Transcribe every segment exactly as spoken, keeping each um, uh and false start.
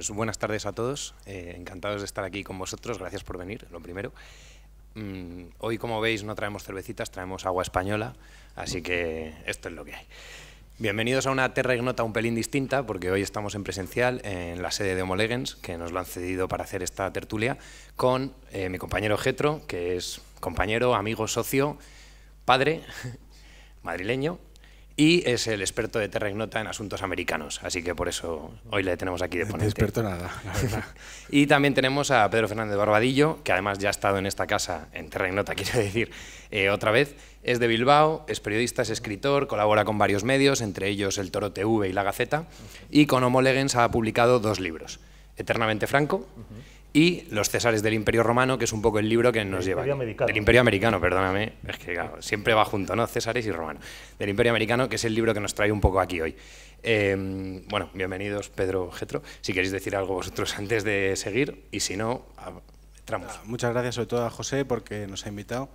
buenas, buenas tardes a todos. Eh, encantados de estar aquí con vosotros. Gracias por venir, lo primero. Mm, hoy, como veis, no traemos cervecitas, traemos agua española, así que esto es lo que hay. Bienvenidos a una Terra Ignota un pelín distinta, porque hoy estamos en presencial en la sede de Homo Legens, que nos lo han cedido para hacer esta tertulia, con eh, mi compañero Getro, que es compañero, amigo, socio, padre, madrileño, y es el experto de Terra Ignota en asuntos americanos, así que por eso hoy le tenemos aquí de ponente. No experto nada, la verdad. Y también tenemos a Pedro Fernández Barbadillo, que además ya ha estado en esta casa, en Terra Ignota, quiero decir, eh, otra vez. Es de Bilbao, es periodista, es escritor, colabora con varios medios, entre ellos El Toro T V y La Gaceta, y con Homo Legens ha publicado dos libros, Eternamente Franco y Los Césares del Imperio Romano, que es un poco el libro que nos lleva... Del Imperio Americano, perdóname, es que claro, siempre va junto, ¿no? Césares y Romano. Del Imperio Americano, que es el libro que nos trae un poco aquí hoy. Eh, bueno, bienvenidos, Pedro, Getro. Si queréis decir algo vosotros antes de seguir, y si no, entramos. Muchas gracias sobre todo a José porque nos ha invitado.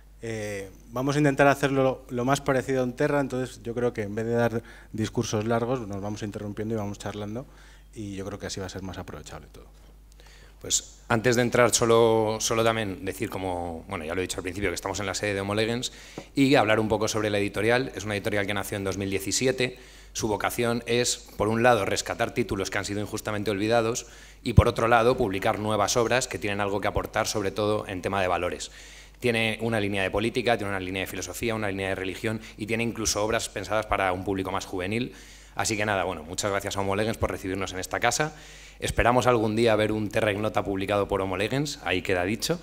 Eh, vamos a intentar hacerlo lo, lo más parecido a un Terra, entonces yo creo que en vez de dar discursos largos, nos vamos interrumpiendo y vamos charlando, y yo creo que así va a ser más aprovechable todo. Pues antes de entrar, solo, solo también decir, como bueno, ya lo he dicho al principio, que estamos en la sede de Homo Legens, y hablar un poco sobre la editorial. Es una editorial que nació en dos mil diecisiete. Su vocación es, por un lado, rescatar títulos que han sido injustamente olvidados y, por otro lado, publicar nuevas obras que tienen algo que aportar, sobre todo en tema de valores. Tiene una línea de política, tiene una línea de filosofía, una línea de religión y tiene incluso obras pensadas para un público más juvenil. Así que nada, bueno, muchas gracias a Homo Legens por recibirnos en esta casa. Esperamos algún día ver un Terra Ignota publicado por Homo Legens, ahí queda dicho.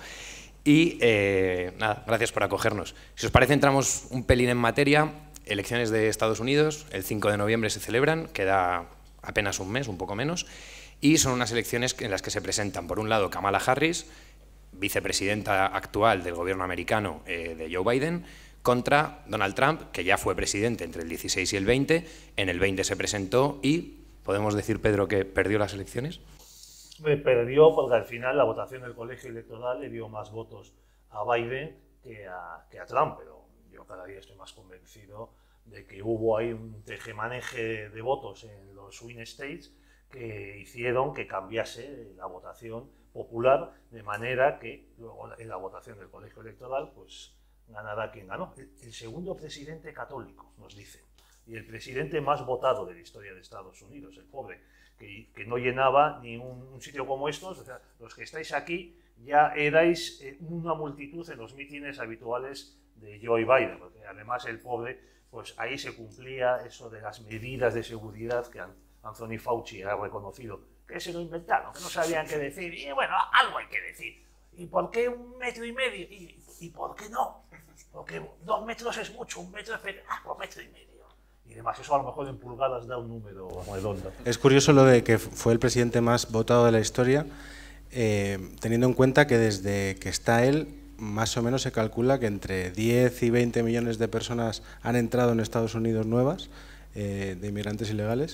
Y eh, nada, gracias por acogernos. Si os parece, entramos un pelín en materia. Elecciones de Estados Unidos, el cinco de noviembre se celebran, queda apenas un mes, un poco menos, y son unas elecciones en las que se presentan, por un lado, Kamala Harris, vicepresidenta actual del gobierno americano eh, de Joe Biden, contra Donald Trump, que ya fue presidente entre el dieciséis y el veinte, en el veinte se presentó y, ¿podemos decir, Pedro, que perdió las elecciones? Me perdió porque al final la votación del colegio electoral le dio más votos a Biden que a, que a Trump, pero yo cada día estoy más convencido de que hubo ahí un tejemaneje de votos en los swing states que hicieron que cambiase la votación popular, de manera que luego en la votación del colegio electoral pues ganará quien ganó. El, el segundo presidente católico, nos dicen, y el presidente más votado de la historia de Estados Unidos, el pobre, que, que no llenaba ni un, un sitio como estos. O sea, los que estáis aquí ya erais eh, una multitud en los mítines habituales de Joe Biden, porque además el pobre, pues ahí se cumplía eso de las medidas de seguridad que Anthony Fauci ha reconocido, que se lo inventaron, que no sabían qué decir, y bueno, algo hay que decir. ¿Y por qué un metro y medio? ¿Y, y por qué no? Porque dos metros es mucho, un metro es pequeño, ah, pues metro y medio. Y además eso a lo mejor en pulgadas da un número redondo. Es curioso lo de que fue el presidente más votado de la historia, eh, teniendo en cuenta que desde que está él, más o menos se calcula que entre diez y veinte millones de personas han entrado en Estados Unidos nuevas, eh, de inmigrantes ilegales.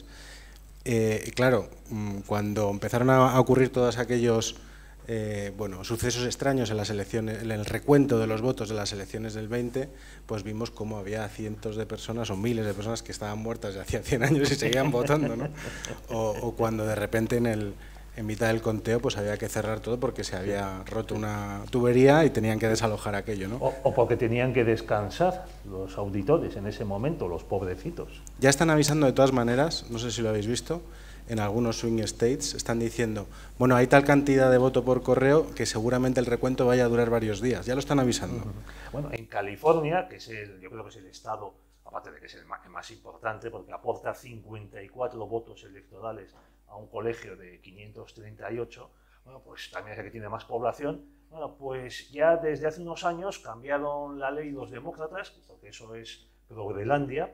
Eh, y claro, cuando empezaron a ocurrir todos aquellos eh, bueno, sucesos extraños en las elecciones, en el recuento de los votos de las elecciones del veinte, pues vimos cómo había cientos de personas o miles de personas que estaban muertas de hacía cien años y seguían votando, ¿no? O, o cuando de repente en, el, en mitad del conteo pues había que cerrar todo porque se había roto una tubería y tenían que desalojar aquello, ¿no? O, o porque tenían que descansar los auditores en ese momento, los pobrecitos. Ya están avisando de todas maneras, no sé si lo habéis visto, en algunos swing states están diciendo, bueno, hay tal cantidad de voto por correo que seguramente el recuento vaya a durar varios días. Ya lo están avisando. Bueno, en California, que es el, yo creo que es el estado, aparte de que es el más, más importante, porque aporta cincuenta y cuatro votos electorales a un colegio de quinientos treinta y ocho, bueno, pues también es el que tiene más población. Bueno, pues ya desde hace unos años cambiaron la ley los demócratas, porque eso es Groenlandia,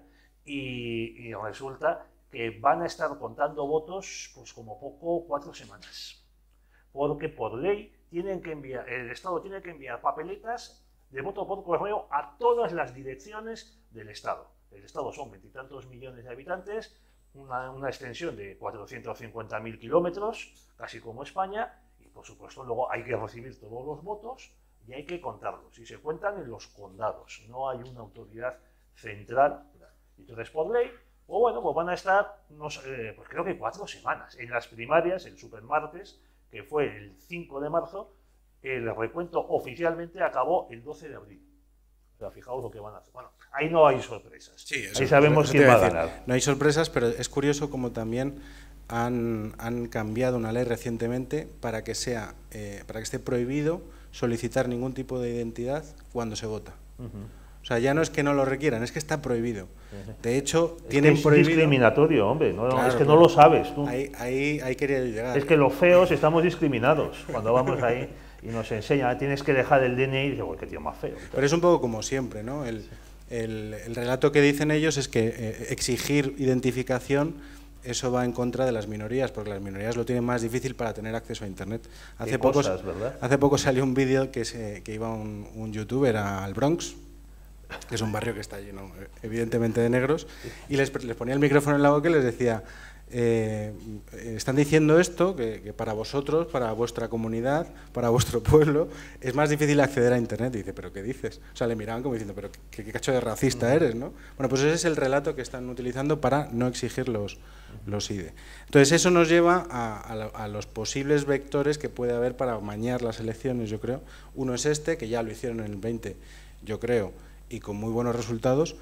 y, y resulta que van a estar contando votos pues como poco cuatro semanas, porque por ley tienen que enviar, el Estado tiene que enviar papeletas de voto por correo a todas las direcciones del Estado. El Estado son veintitantos millones de habitantes, una, una extensión de cuatrocientos cincuenta mil kilómetros, casi como España, y por supuesto luego hay que recibir todos los votos y hay que contarlos, y se cuentan en los condados, no hay una autoridad central. Entonces por ley Pues bueno, pues van a estar, no sé, eh, pues creo que cuatro semanas. En las primarias, el supermartes, que fue el cinco de marzo, el recuento oficialmente acabó el doce de abril. O sea, fijaos lo que van a hacer. Bueno, ahí no hay sorpresas. Sí, eso, ahí sabemos eso quién va a decir. ganar. No hay sorpresas, pero es curioso como también han, han cambiado una ley recientemente para que sea, eh, para que esté prohibido solicitar ningún tipo de identidad cuando se vota. Uh-huh. O sea, ya no es que no lo requieran, es que está prohibido. De hecho, es tienen que es prohibido... discriminatorio, hombre. No, claro, es que claro. no lo sabes tú. Ahí, ahí, ahí quería llegar. Es que los feos estamos discriminados cuando vamos ahí y nos enseñan, tienes que dejar el D N I y digo, qué tío más feo. Pero es un poco como siempre, ¿no? El, el, el relato que dicen ellos es que eh, exigir identificación, eso va en contra de las minorías, porque las minorías lo tienen más difícil para tener acceso a Internet. Hace, poco, cosas, ¿verdad? hace poco salió un vídeo que, se, que iba un, un youtuber al Bronx, que es un barrio que está lleno, evidentemente, de negros, y les, les ponía el micrófono en la boca y les decía, eh, están diciendo esto, que, que para vosotros, para vuestra comunidad, para vuestro pueblo, es más difícil acceder a Internet. Y dice, ¿pero qué dices? O sea, le miraban como diciendo, ¿pero qué, qué cacho de racista eres, ¿no? Bueno, pues ese es el relato que están utilizando para no exigir los, los I D E. Entonces, eso nos lleva a, a, a los posibles vectores que puede haber para amañar las elecciones, yo creo. Uno es este, que ya lo hicieron en el veinte, yo creo, y con muy buenos resultados,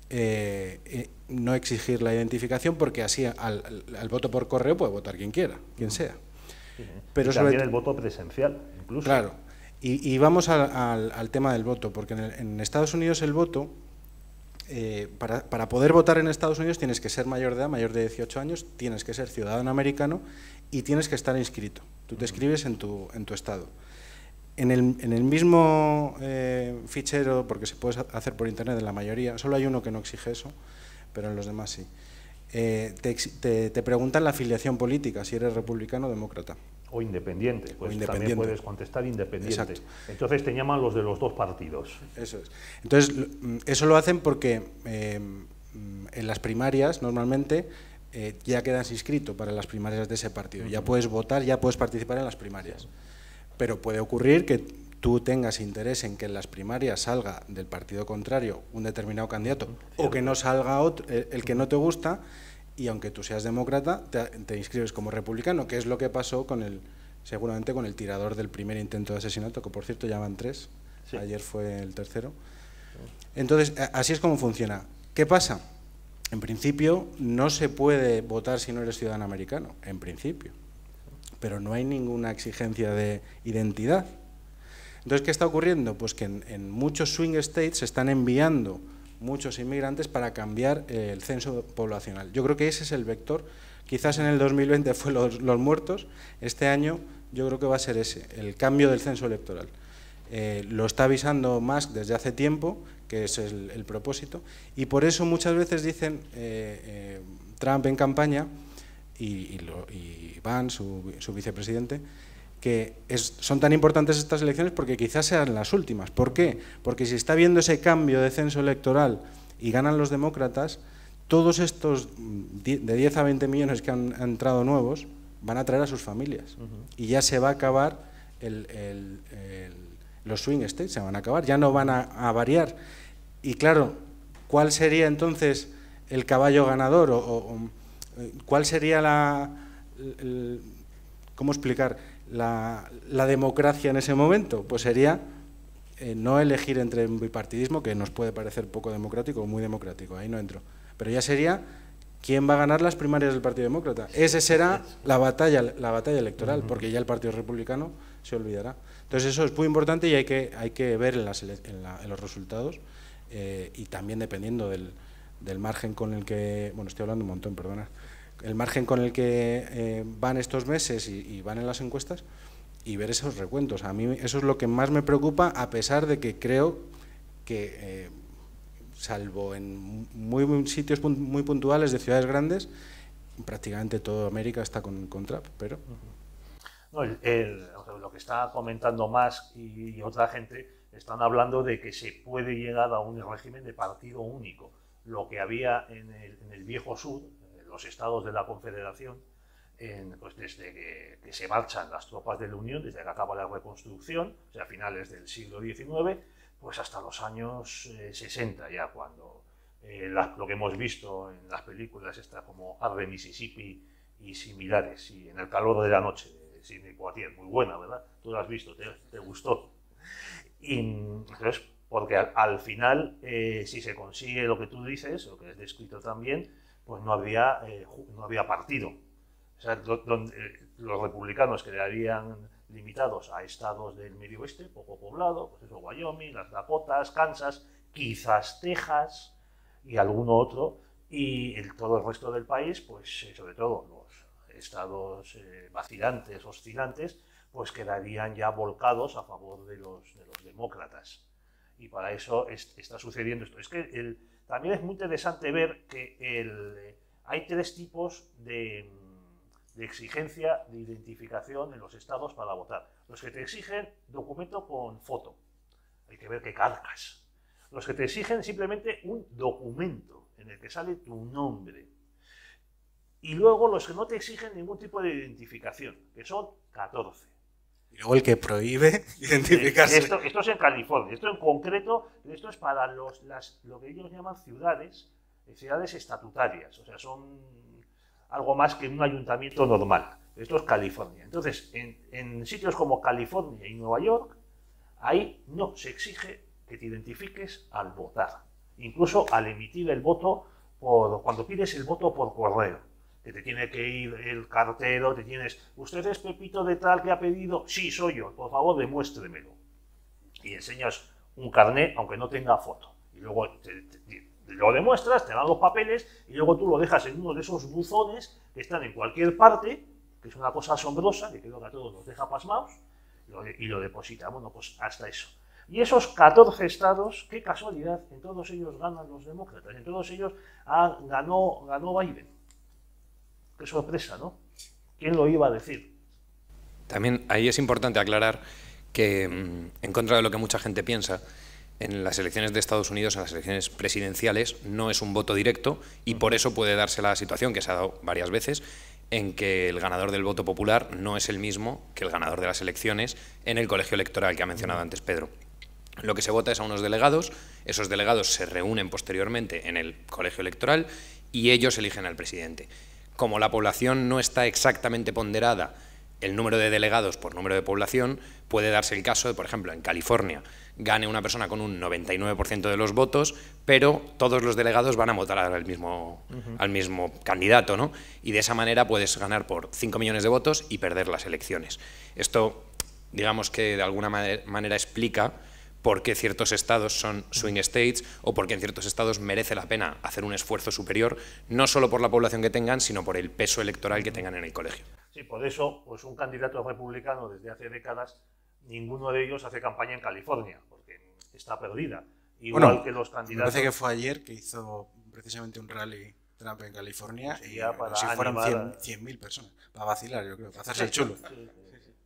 eh, eh, no exigir la identificación, porque así al, al, al voto por correo puede votar quien quiera, quien sea. Sí, pero y también el voto presencial, incluso. Claro, y, y vamos al, al, al tema del voto, porque en, el, en Estados Unidos el voto, eh, para, para poder votar en Estados Unidos tienes que ser mayor de edad, mayor de dieciocho años, tienes que ser ciudadano americano y tienes que estar inscrito. Tú te inscribes en tu, en tu estado. En el, en el mismo eh, fichero, porque se puede hacer por internet en la mayoría, solo hay uno que no exige eso, pero en los demás sí. Eh, te, te, te preguntan la afiliación política, si eres republicano o demócrata. O independiente, pues o independiente. También puedes contestar independiente. Exacto. Entonces te llaman los de los dos partidos. Eso es. Entonces, eso lo hacen porque eh, en las primarias, normalmente, eh, ya quedas inscrito para las primarias de ese partido. Uh-huh. Ya puedes votar, ya puedes participar en las primarias. Sí. Pero puede ocurrir que tú tengas interés en que en las primarias salga del partido contrario un determinado candidato, cierto, o que no salga otro, el, el que no te gusta, y aunque tú seas demócrata, te, te inscribes como republicano, que es lo que pasó con el, seguramente con el tirador del primer intento de asesinato, que por cierto ya van tres, sí. Ayer fue el tercero. Entonces, así es como funciona. ¿Qué pasa? En principio no se puede votar si no eres ciudadano americano, en principio. Pero no hay ninguna exigencia de identidad. Entonces, ¿qué está ocurriendo? Pues que en, en muchos swing states se están enviando muchos inmigrantes para cambiar eh, el censo poblacional. Yo creo que ese es el vector. Quizás en el dos mil veinte fue los, los muertos, este año yo creo que va a ser ese, el cambio del censo electoral. Eh, lo está avisando Musk desde hace tiempo, que es el, el propósito, y por eso muchas veces dicen eh, eh, Trump en campaña, y, y, lo, y Vance, su, su vicepresidente, que es, son tan importantes estas elecciones porque quizás sean las últimas. ¿Por qué? Porque si está viendo ese cambio de censo electoral y ganan los demócratas, todos estos de diez a veinte millones que han, han entrado nuevos van a traer a sus familias. Uh-huh. Y ya se va a acabar, el, el, el, los swing states se van a acabar, ya no van a, a variar. Y claro, ¿cuál sería entonces el caballo ganador? O, o, ¿Cuál sería la, el, cómo explicar, la, la democracia en ese momento? Pues sería eh, no elegir entre un bipartidismo, que nos puede parecer poco democrático o muy democrático, ahí no entro. Pero ya sería quién va a ganar las primarias del Partido Demócrata. Esa será la batalla, la batalla electoral, porque ya el Partido Republicano se olvidará. Entonces eso es muy importante y hay que, hay que ver en, las, en, la, en los resultados eh, y también dependiendo del... del margen con el que, bueno, estoy hablando un montón, perdona, el margen con el que eh, van estos meses y, y van en las encuestas y ver esos recuentos. A mí eso es lo que más me preocupa, a pesar de que creo que, eh, salvo en muy, muy sitios muy puntuales de ciudades grandes, prácticamente toda América está con, con Trump, pero... No, el, el, lo que está comentando Musk y, y otra gente están hablando de que se puede llegar a un régimen de partido único. Lo que había en el, en el viejo sur, en los estados de la Confederación, en, pues desde que, que se marchan las tropas de la Unión, desde que acaba la reconstrucción, o sea, a finales del siglo diecinueve, pues hasta los años eh, sesenta ya, cuando, eh, la, lo que hemos visto en las películas, esta como Arde, Mississippi y similares, y En el calor de la noche, de Sidney Poitier, muy buena, ¿verdad? Tú la has visto, te, te gustó. Y entonces, porque al, al final, eh, si se consigue lo que tú dices, lo que es descrito también, pues no habría, eh, no habría partido. O sea, do, donde, eh, los republicanos quedarían limitados a estados del medio oeste, poco poblado, pues eso, Wyoming, las Dakotas, Kansas, quizás Texas y alguno otro, y el, todo el resto del país, pues eh, sobre todo los estados eh, vacilantes, oscilantes, pues quedarían ya volcados a favor de los, de los demócratas. Y para eso es, está sucediendo esto. Es que el, también es muy interesante ver que el, eh, hay tres tipos de, de exigencia de identificación en los estados para votar. Los que te exigen documento con foto, hay que ver qué cargas. Los que te exigen simplemente un documento en el que sale tu nombre. Y luego los que no te exigen ningún tipo de identificación, que son catorce. Y luego el que prohíbe identificarse. Esto, esto es en California. Esto en concreto, esto es para los, las, lo que ellos llaman ciudades, ciudades estatutarias. O sea, son algo más que un ayuntamiento normal. Esto es California. Entonces, en, en sitios como California y Nueva York, ahí no se exige que te identifiques al votar. Incluso al emitir el voto, por, cuando pides el voto por correo. Que te tiene que ir el cartero, te tienes, ¿usted es Pepito de tal que ha pedido? Sí, soy yo, por favor demuéstremelo. Y enseñas un carné, aunque no tenga foto. Y luego te, te, te, lo demuestras, te dan los papeles, y luego tú lo dejas en uno de esos buzones que están en cualquier parte, que es una cosa asombrosa, que creo que a todos nos deja pasmados, y lo, y lo deposita. Bueno, pues hasta eso. Y esos catorce estados, qué casualidad, en todos ellos ganan los demócratas, en todos ellos ah, ganó, ganó Biden. Qué sorpresa, ¿no? ¿Quién lo iba a decir? También ahí es importante aclarar que, en contra de lo que mucha gente piensa, en las elecciones de Estados Unidos, en las elecciones presidenciales, no es un voto directo y por eso puede darse la situación, que se ha dado varias veces, en que el ganador del voto popular no es el mismo que el ganador de las elecciones en el colegio electoral que ha mencionado antes Pedro. Lo que se vota es a unos delegados, esos delegados se reúnen posteriormente en el colegio electoral y ellos eligen al presidente. Como la población no está exactamente ponderada el número de delegados por número de población, puede darse el caso de, por ejemplo, en California, gane una persona con un noventa y nueve por ciento de los votos, pero todos los delegados van a votar al mismo, uh-huh. al mismo candidato, ¿no? Y de esa manera puedes ganar por cinco millones de votos y perder las elecciones. Esto, digamos que de alguna manera explica por qué ciertos estados son swing states o por qué en ciertos estados merece la pena hacer un esfuerzo superior, no solo por la población que tengan, sino por el peso electoral que tengan en el colegio. Sí, por eso, pues un candidato republicano desde hace décadas, ninguno de ellos hace campaña en California, porque está perdida. Igual bueno, que los candidatos... Me parece que fue ayer que hizo precisamente un rally Trump en California y para si fueron animar... cien mil personas, para vacilar, yo creo, para hacerse el chulo. Sí, sí, sí.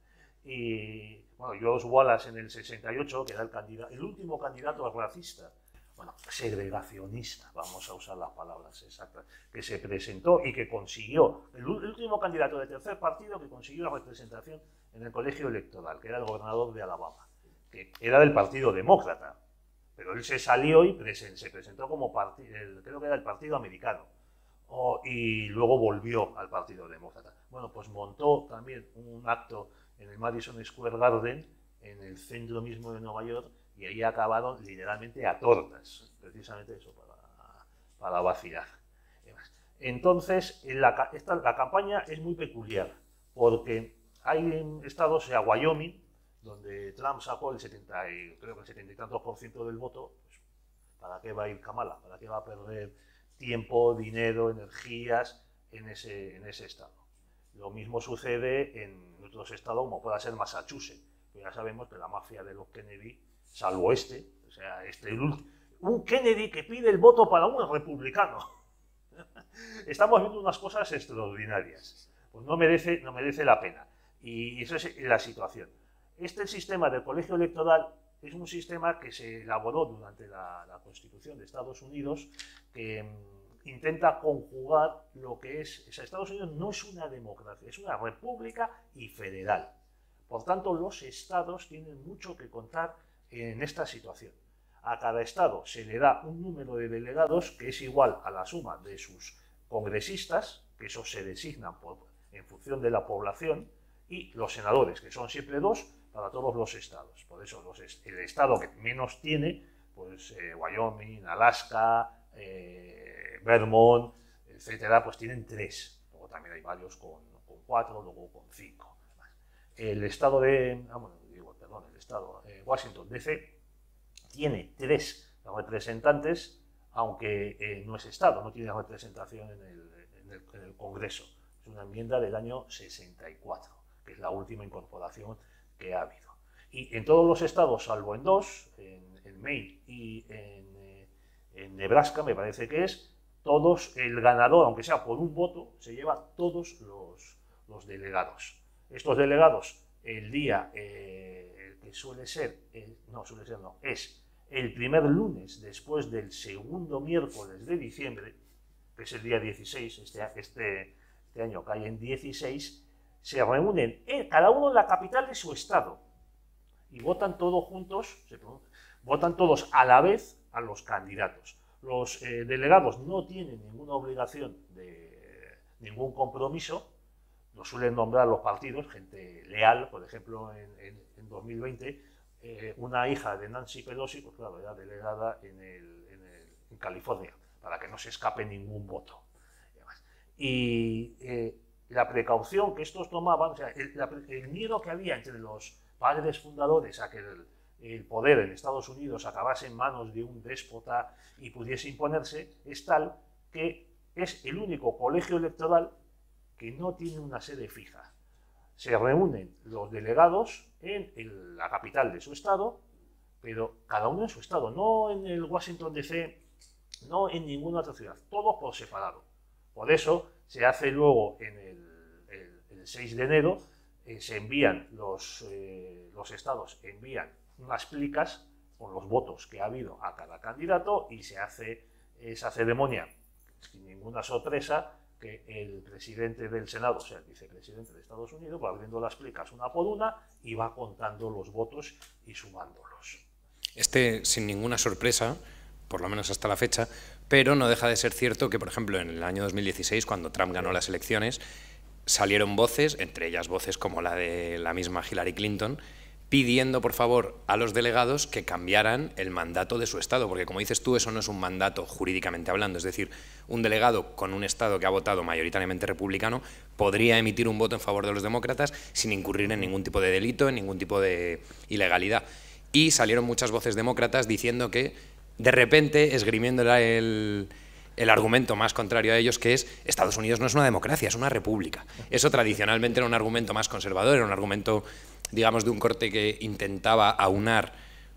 Y bueno, George Wallace en el sesenta y ocho, que era el, candidato, el último candidato racista, bueno, segregacionista, vamos a usar las palabras exactas, que se presentó y que consiguió, el, el último candidato de tercer partido que consiguió la representación en el colegio electoral, que era el gobernador de Alabama, que era del Partido Demócrata, pero él se salió y presen, se presentó como partido, creo que era el Partido Americano, o, y luego volvió al Partido Demócrata. Bueno, pues montó también un acto en el Madison Square Garden, en el centro mismo de Nueva York, y ahí acabaron literalmente a tortas, precisamente eso, para, para vacilar. Entonces, la, esta, la campaña es muy peculiar, porque hay estados, o sea, Wyoming, donde Trump sacó el setenta, y, creo que el setenta y tantos por ciento del voto, pues, ¿para qué va a ir Kamala? ¿Para qué va a perder tiempo, dinero, energías en ese, en ese estado? Lo mismo sucede en otros estados, como pueda ser Massachusetts, que ya sabemos que la mafia de los Kennedy, salvo este, o sea, este, un Kennedy que pide el voto para un republicano. Estamos viendo unas cosas extraordinarias. Pues no merece, no merece la pena. Y esa es la situación. Este sistema del colegio electoral es un sistema que se elaboró durante la, la Constitución de Estados Unidos, que mmm, intenta conjugar lo que es... O sea, Estados Unidos no es una democracia, es una república y federal. Por tanto, los estados tienen mucho que contar en esta situación. A cada estado se le da un número de delegados que es igual a la suma de sus congresistas, que esos se designan por, en función de la población, y los senadores, que son siempre dos para todos los estados. Por eso los, el estado que menos tiene, pues eh, Wyoming, Alaska, eh, Vermont, etcétera, pues tienen tres. Luego también hay varios con, con cuatro, luego con cinco. El estado de, ah, bueno, digo, perdón, el estado de Washington D C tiene tres representantes, aunque eh, no es estado, no tiene representación en el, en, el, en el Congreso. Es una enmienda del año sesenta y cuatro, que es la última incorporación que ha habido. Y en todos los estados, salvo en dos, en, en Maine y en, eh, en Nebraska, me parece que es, todos, el ganador, aunque sea por un voto, se lleva todos los, los delegados. Estos delegados, el día eh, que suele ser, eh, no, suele ser no, es el primer lunes después del segundo miércoles de diciembre, que es el día dieciséis, este, este, este año cae en dieciséis, se reúnen en, cada uno en la capital de su estado y votan todos juntos, se, votan todos a la vez a los candidatos. Los eh, delegados no tienen ninguna obligación de ningún compromiso, lo suelen nombrar los partidos, gente leal. Por ejemplo, en, en, en dos mil veinte, eh, una hija de Nancy Pelosi, pues claro, era delegada en, el, en, el, en California, para que no se escape ningún voto. Y eh, la precaución que estos tomaban, o sea, el, la, el miedo que había entre los padres fundadores a que el, el poder en Estados Unidos acabase en manos de un déspota y pudiese imponerse, es tal que es el único colegio electoral que no tiene una sede fija. Se reúnen los delegados en el, la capital de su estado, pero cada uno en su estado, no en el Washington D C, no en ninguna otra ciudad, todos por separado. Por eso se hace luego en el, el, el seis de enero, eh, se envían los, eh, los estados, envían unas plicas con los votos que ha habido a cada candidato y se hace esa ceremonia sin ninguna sorpresa, que el presidente del Senado, o sea, el vicepresidente de Estados Unidos, va abriendo las plicas una por una y va contando los votos y sumándolos. Este, sin ninguna sorpresa, por lo menos hasta la fecha, pero no deja de ser cierto que, por ejemplo, en el año dos mil dieciséis, cuando Trump ganó las elecciones, salieron voces, entre ellas voces como la de la misma Hillary Clinton, pidiendo, por favor, a los delegados que cambiaran el mandato de su estado, porque, como dices tú, eso no es un mandato jurídicamente hablando, es decir, un delegado con un estado que ha votado mayoritariamente republicano podría emitir un voto en favor de los demócratas sin incurrir en ningún tipo de delito, en ningún tipo de ilegalidad. Y salieron muchas voces demócratas diciendo que, de repente, esgrimiendo el, el argumento más contrario a ellos, que es Estados Unidos no es una democracia, es una república. Eso tradicionalmente era un argumento más conservador, era un argumento, digamos, de un corte que intentaba aunar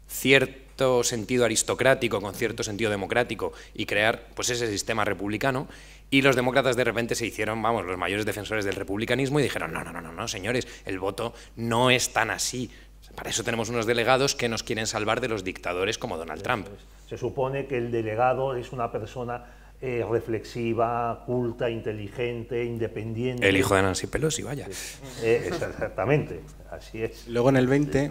cierto sentido aristocrático con cierto sentido democrático y crear, pues, ese sistema republicano. Y los demócratas de repente se hicieron, vamos, los mayores defensores del republicanismo y dijeron, no, no, no, no, no, señores, el voto no es tan así. Para eso tenemos unos delegados que nos quieren salvar de los dictadores como Donald Trump. Se supone que el delegado es una persona eh, reflexiva, culta, inteligente, independiente. El hijo de Nancy Pelosi, vaya. Eh, exactamente, así es. Luego en el veinte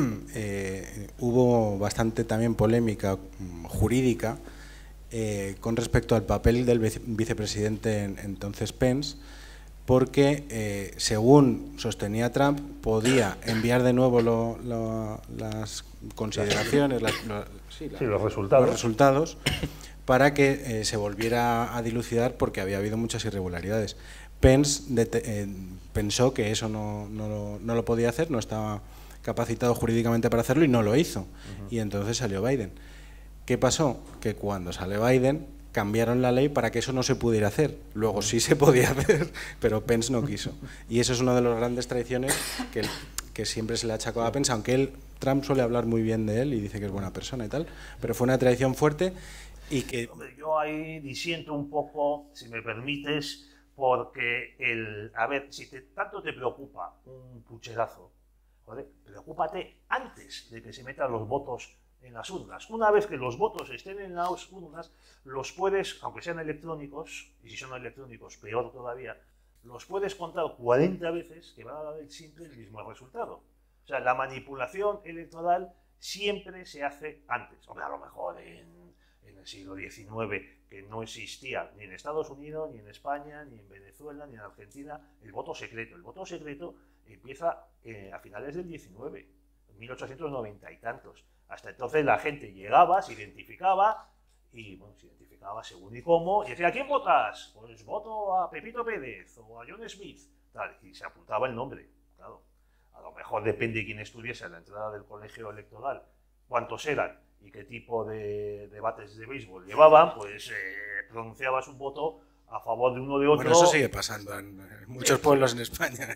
eh, hubo bastante también polémica jurídica eh, con respecto al papel del vice vicepresidente entonces Pence, porque, eh, según sostenía Trump, podía enviar de nuevo lo, lo, las consideraciones, las, lo, sí, la, sí, los resultados, los resultados para que eh, se volviera a dilucidar, porque había habido muchas irregularidades. Pence de, eh, pensó que eso no, no, lo, no lo podía hacer, no estaba capacitado jurídicamente para hacerlo y no lo hizo. Uh-huh. Y entonces salió Biden. ¿Qué pasó? Que cuando sale Biden cambiaron la ley para que eso no se pudiera hacer. Luego sí se podía hacer, pero Pence no quiso. Y eso es una de las grandes traiciones que, que siempre se le achacó a Pence, aunque él, Trump suele hablar muy bien de él y dice que es buena persona y tal, pero fue una traición fuerte y que... Hombre, yo ahí disiento un poco, si me permites, porque el... A ver, si te, tanto te preocupa un pucherazo, joder, preocúpate antes de que se metan los votos en las urnas. Una vez que los votos estén en las urnas, los puedes, aunque sean electrónicos, y si son electrónicos, peor todavía, los puedes contar cuarenta veces que van a dar el simple el mismo resultado. O sea, la manipulación electoral siempre se hace antes. Hombre, a lo mejor en, en el siglo diecinueve, que no existía ni en Estados Unidos, ni en España, ni en Venezuela, ni en Argentina, el voto secreto. El voto secreto empieza eh, a finales del diecinueve, en mil ochocientos noventa y tantos. Hasta entonces la gente llegaba, se identificaba, y bueno, se identificaba según y cómo, y decía, ¿a quién votas? Pues voto a Pepito Pérez o a John Smith, tal, y se apuntaba el nombre, claro. A lo mejor depende de quién estuviese a la entrada del colegio electoral, cuántos eran y qué tipo de debates de béisbol llevaban, pues eh, pronunciabas un voto a favor de uno de otro. Bueno, eso sigue pasando en, en muchos pueblos en España.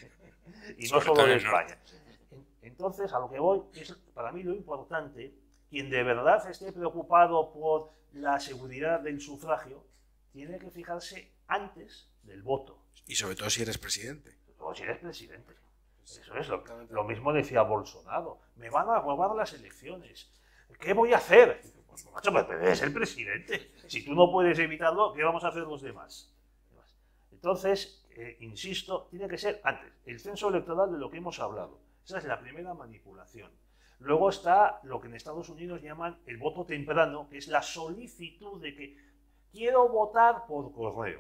Y no solo en España. Entonces, a lo que voy, es para mí lo importante, quien de verdad esté preocupado por la seguridad del sufragio, tiene que fijarse antes del voto. Y sobre todo si eres presidente. Sobre todo si eres presidente. Eso es, lo, lo mismo decía Bolsonaro. Me van a robar las elecciones. ¿Qué voy a hacer? Pues, macho, pues eres el presidente. Si tú no puedes evitarlo, ¿qué vamos a hacer los demás? Entonces, eh, insisto, tiene que ser antes. El censo electoral de lo que hemos hablado. Esa es la primera manipulación. Luego está lo que en Estados Unidos llaman el voto temprano, que es la solicitud de que quiero votar por correo.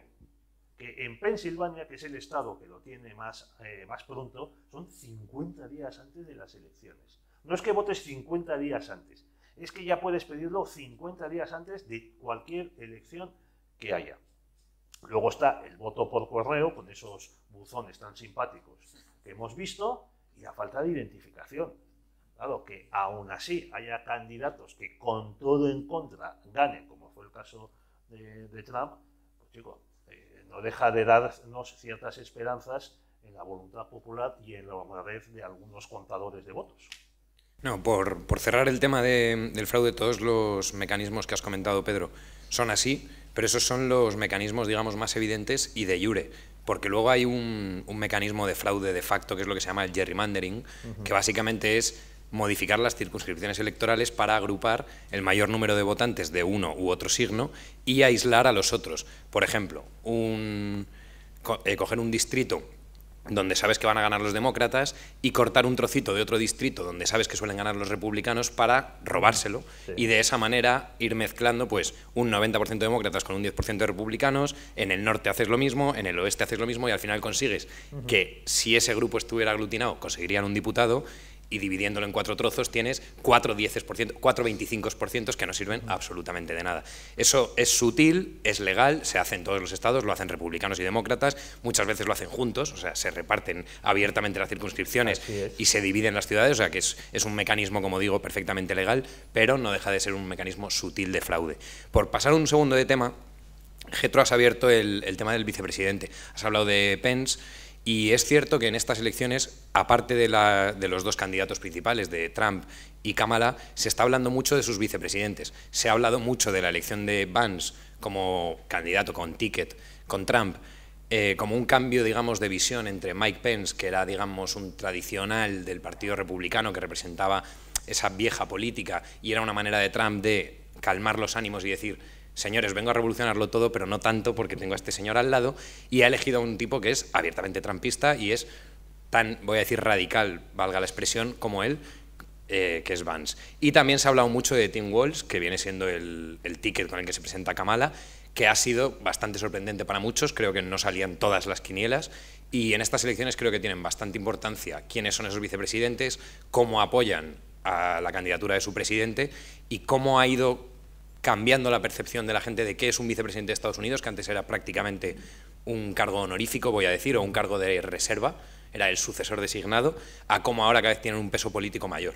Que en Pensilvania, que es el estado que lo tiene más, eh, más pronto, son cincuenta días antes de las elecciones. No es que votes cincuenta días antes, es que ya puedes pedirlo cincuenta días antes de cualquier elección que haya. Luego está el voto por correo, con esos buzones tan simpáticos que hemos visto, y la falta de identificación. Claro, que aún así haya candidatos que con todo en contra ganen, como fue el caso de, de Trump, pues chico, eh, no deja de darnos ciertas esperanzas en la voluntad popular y en la honradez de algunos contadores de votos. No, por, por cerrar el tema de, del fraude, todos los mecanismos que has comentado, Pedro, son así, pero esos son los mecanismos, digamos, más evidentes y de iure, porque luego hay un, un mecanismo de fraude de facto, que es lo que se llama el gerrymandering, uh-huh. que básicamente es modificar las circunscripciones electorales para agrupar el mayor número de votantes de uno u otro signo y aislar a los otros. Por ejemplo, un, co eh, coger un distrito donde sabes que van a ganar los demócratas y cortar un trocito de otro distrito donde sabes que suelen ganar los republicanos para robárselo, sí. y de esa manera ir mezclando pues un noventa por ciento de demócratas con un diez por ciento de republicanos, en el norte haces lo mismo, en el oeste haces lo mismo y al final consigues uh-huh. que si ese grupo estuviera aglutinado conseguirían un diputado, y dividiéndolo en cuatro trozos tienes cuatro diez por ciento, cuatro veinticinco por ciento que no sirven absolutamente de nada. Eso es sutil, es legal, se hace en todos los estados, lo hacen republicanos y demócratas, muchas veces lo hacen juntos, o sea, se reparten abiertamente las circunscripciones y se dividen las ciudades, o sea que es, es un mecanismo, como digo, perfectamente legal, pero no deja de ser un mecanismo sutil de fraude. Por pasar un segundo de tema, Getro, has abierto el, el tema del vicepresidente, has hablado de Pence. Y es cierto que en estas elecciones, aparte de, la, de los dos candidatos principales, de Trump y Kamala, se está hablando mucho de sus vicepresidentes. Se ha hablado mucho de la elección de Vance como candidato con ticket con Trump, eh, como un cambio, digamos, de visión entre Mike Pence, que era, digamos, un tradicional del Partido Republicano que representaba esa vieja política, y era una manera de Trump de calmar los ánimos y decir: señores, vengo a revolucionarlo todo, pero no tanto porque tengo a este señor al lado, y ha elegido a un tipo que es abiertamente trumpista y es tan, voy a decir, radical, valga la expresión, como él, eh, que es Vance. Y también se ha hablado mucho de Tim Walz, que viene siendo el, el ticket con el que se presenta Kamala, que ha sido bastante sorprendente para muchos, creo que no salían todas las quinielas, y en estas elecciones creo que tienen bastante importancia quiénes son esos vicepresidentes, cómo apoyan a la candidatura de su presidente y cómo ha ido cambiando la percepción de la gente de qué es un vicepresidente de Estados Unidos, que antes era prácticamente un cargo honorífico, voy a decir, o un cargo de reserva, era el sucesor designado, a cómo ahora cada vez tienen un peso político mayor.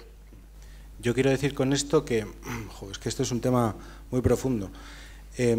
Yo quiero decir con esto que, jo, es que esto es un tema muy profundo. Eh,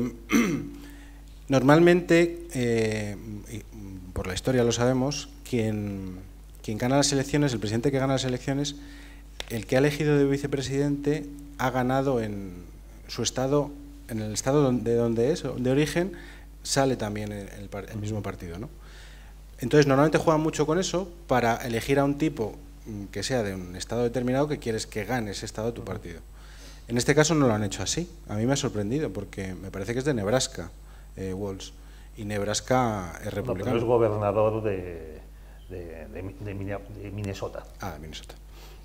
normalmente, eh, por la historia lo sabemos, quien, quien gana las elecciones, el presidente que gana las elecciones, el que ha elegido de vicepresidente ha ganado en su estado, en el estado de donde es, de origen, sale también el, el, el mismo partido, ¿no? Entonces, normalmente juegan mucho con eso para elegir a un tipo que sea de un estado determinado que quieres que gane ese estado tu partido. En este caso no lo han hecho así. A mí me ha sorprendido porque me parece que es de Nebraska, eh, Walz, y Nebraska es republicano. No, pero es gobernador de, de, de, de Minnesota. Ah, de Minnesota.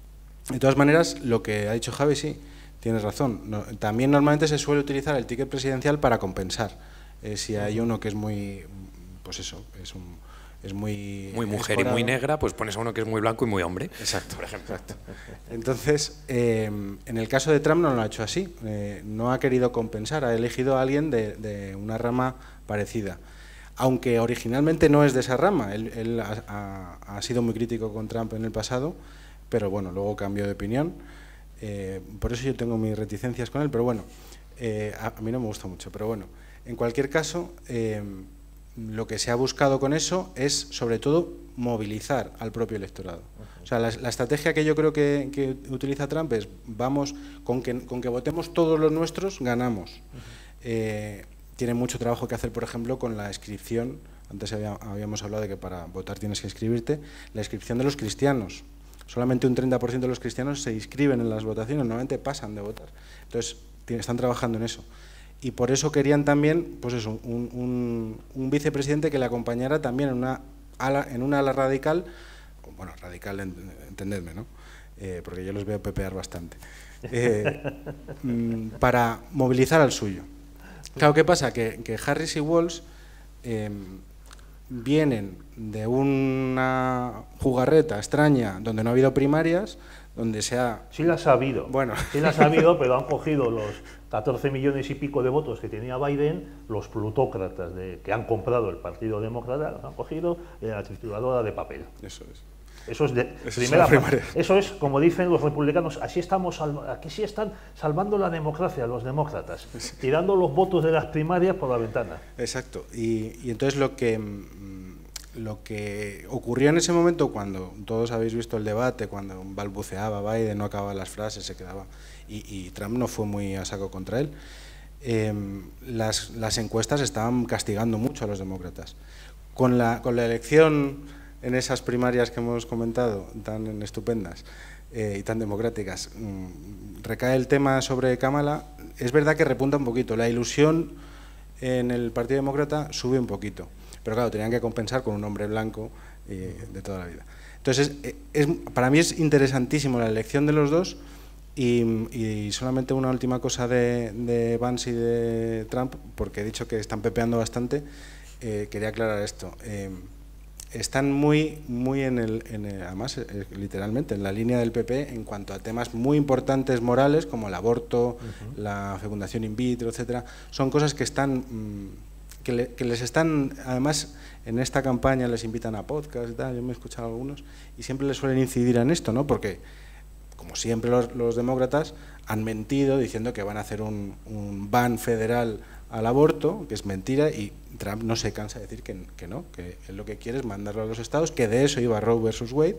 De todas maneras, lo que ha dicho Javi, sí, tienes razón. No, también normalmente se suele utilizar el ticket presidencial para compensar. Eh, si hay uno que es muy, pues eso, es un... es muy, muy mujer escorado. Y muy negra, pues pones a uno que es muy blanco y muy hombre. Exacto, por ejemplo. Exacto. Entonces, eh, en el caso de Trump no lo ha hecho así, eh, no ha querido compensar, ha elegido a alguien de, de una rama parecida. Aunque originalmente no es de esa rama, él, él ha, ha, ha sido muy crítico con Trump en el pasado, pero bueno, luego cambió de opinión. Eh, por eso yo tengo mis reticencias con él, pero bueno, eh, a, a mí no me gusta mucho, pero bueno, en cualquier caso... Eh, lo que se ha buscado con eso es, sobre todo, movilizar al propio electorado. O sea, la, la estrategia que yo creo que, que utiliza Trump es, vamos, con que, con que votemos todos los nuestros, ganamos. Eh, tiene mucho trabajo que hacer, por ejemplo, con la inscripción. Antes había, habíamos hablado de que para votar tienes que inscribirte. La inscripción de los cristianos. Solamente un treinta por ciento de los cristianos se inscriben en las votaciones, normalmente pasan de votar. Entonces, están trabajando en eso. Y por eso querían también, pues eso, un, un, un vicepresidente que le acompañara también en una ala, en una ala radical, bueno, radical, entendedme, ¿no? Eh, porque yo los veo pepear bastante, eh, para movilizar al suyo. Claro, ¿qué pasa? Que, que Harris y Walz eh, vienen de una jugarreta extraña donde no ha habido primarias, donde se ha... Sí las ha habido, bueno. sí las ha habido, pero han cogido los catorce millones y pico de votos que tenía Biden, los plutócratas de, que han comprado el Partido Demócrata, los han cogido en la trituradora de papel. Eso es. Eso es, de, eso, primera, es eso es, como dicen los republicanos, así estamos, aquí sí están salvando la democracia los demócratas, tirando los votos de las primarias por la ventana. Exacto, y, y entonces lo que... Lo que ocurrió en ese momento, cuando todos habéis visto el debate, cuando balbuceaba Biden, no acababa las frases, se quedaba, y, y Trump no fue muy a saco contra él, eh, las, las encuestas estaban castigando mucho a los demócratas. Con la, con la elección en esas primarias que hemos comentado, tan estupendas eh, y tan democráticas, mmm, recae el tema sobre Kamala, es verdad que repunta un poquito, la ilusión en el Partido Demócrata sube un poquito. Pero claro, tenían que compensar con un hombre blanco eh, de toda la vida. Entonces, es, es, para mí es interesantísimo la elección de los dos y, y solamente una última cosa de, de Vance y de Trump, porque he dicho que están pepeando bastante, eh, quería aclarar esto. Eh, están muy, muy en el, en el además, eh, literalmente, en la línea del P P en cuanto a temas muy importantes morales, como el aborto, uh-huh. la fecundación in vitro, etcétera. Son cosas que están... Mmm, Que, le, que les están, además, en esta campaña les invitan a podcast y tal, yo me he escuchado algunos, y siempre les suelen incidir en esto, ¿no? Porque, como siempre, los, los demócratas han mentido diciendo que van a hacer un, un ban federal al aborto, que es mentira, y Trump no se cansa de decir que, que no, que él lo que quiere es mandarlo a los estados, que de eso iba Roe versus Wade,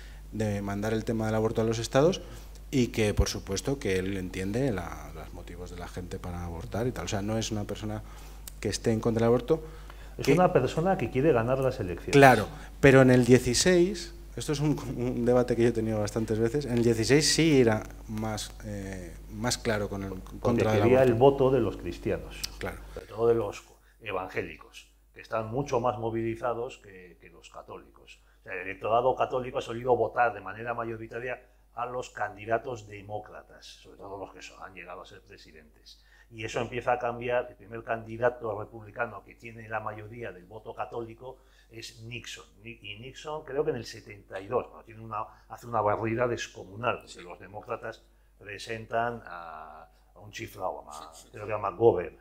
de mandar el tema del aborto a los estados, y que, por supuesto, que él entiende la, los motivos de la gente para abortar y tal. O sea, no es una persona que esté en contra del aborto. Es que, una persona que quiere ganar las elecciones. Claro, pero en el dieciséis, esto es un, un debate que yo he tenido bastantes veces, en el dieciséis sí era más, eh, más claro con el Porque contra del quería aborto. el voto de los cristianos, claro. sobre todo de los evangélicos, que están mucho más movilizados que, que los católicos. O sea, el electorado católico ha solido votar de manera mayoritaria a los candidatos demócratas, sobre todo los que son, han llegado a ser presidentes. Y eso empieza a cambiar. El primer candidato republicano que tiene la mayoría del voto católico es Nixon. Y Nixon creo que en el setenta y dos, bueno, tiene una, hace una barrida descomunal, porque los demócratas presentan a, a un chiflado, a, creo que a McGovern.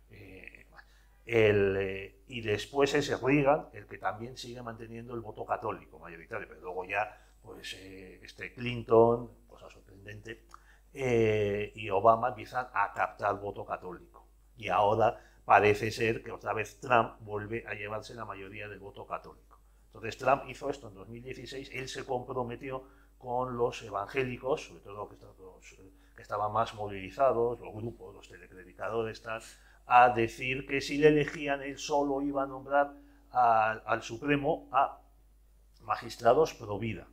Eh, el, eh, y después es Reagan el que también sigue manteniendo el voto católico mayoritario, pero luego ya pues eh, este Clinton, cosa sorprendente, Eh, y Obama empiezan a captar voto católico. Y ahora parece ser que otra vez Trump vuelve a llevarse la mayoría del voto católico. Entonces Trump hizo esto en dos mil dieciséis, él se comprometió con los evangélicos, sobre todo los que estaban más movilizados, los grupos, los telepredicadores, tal, a decir que si le elegían él solo iba a nombrar a, al Supremo a magistrados pro vida.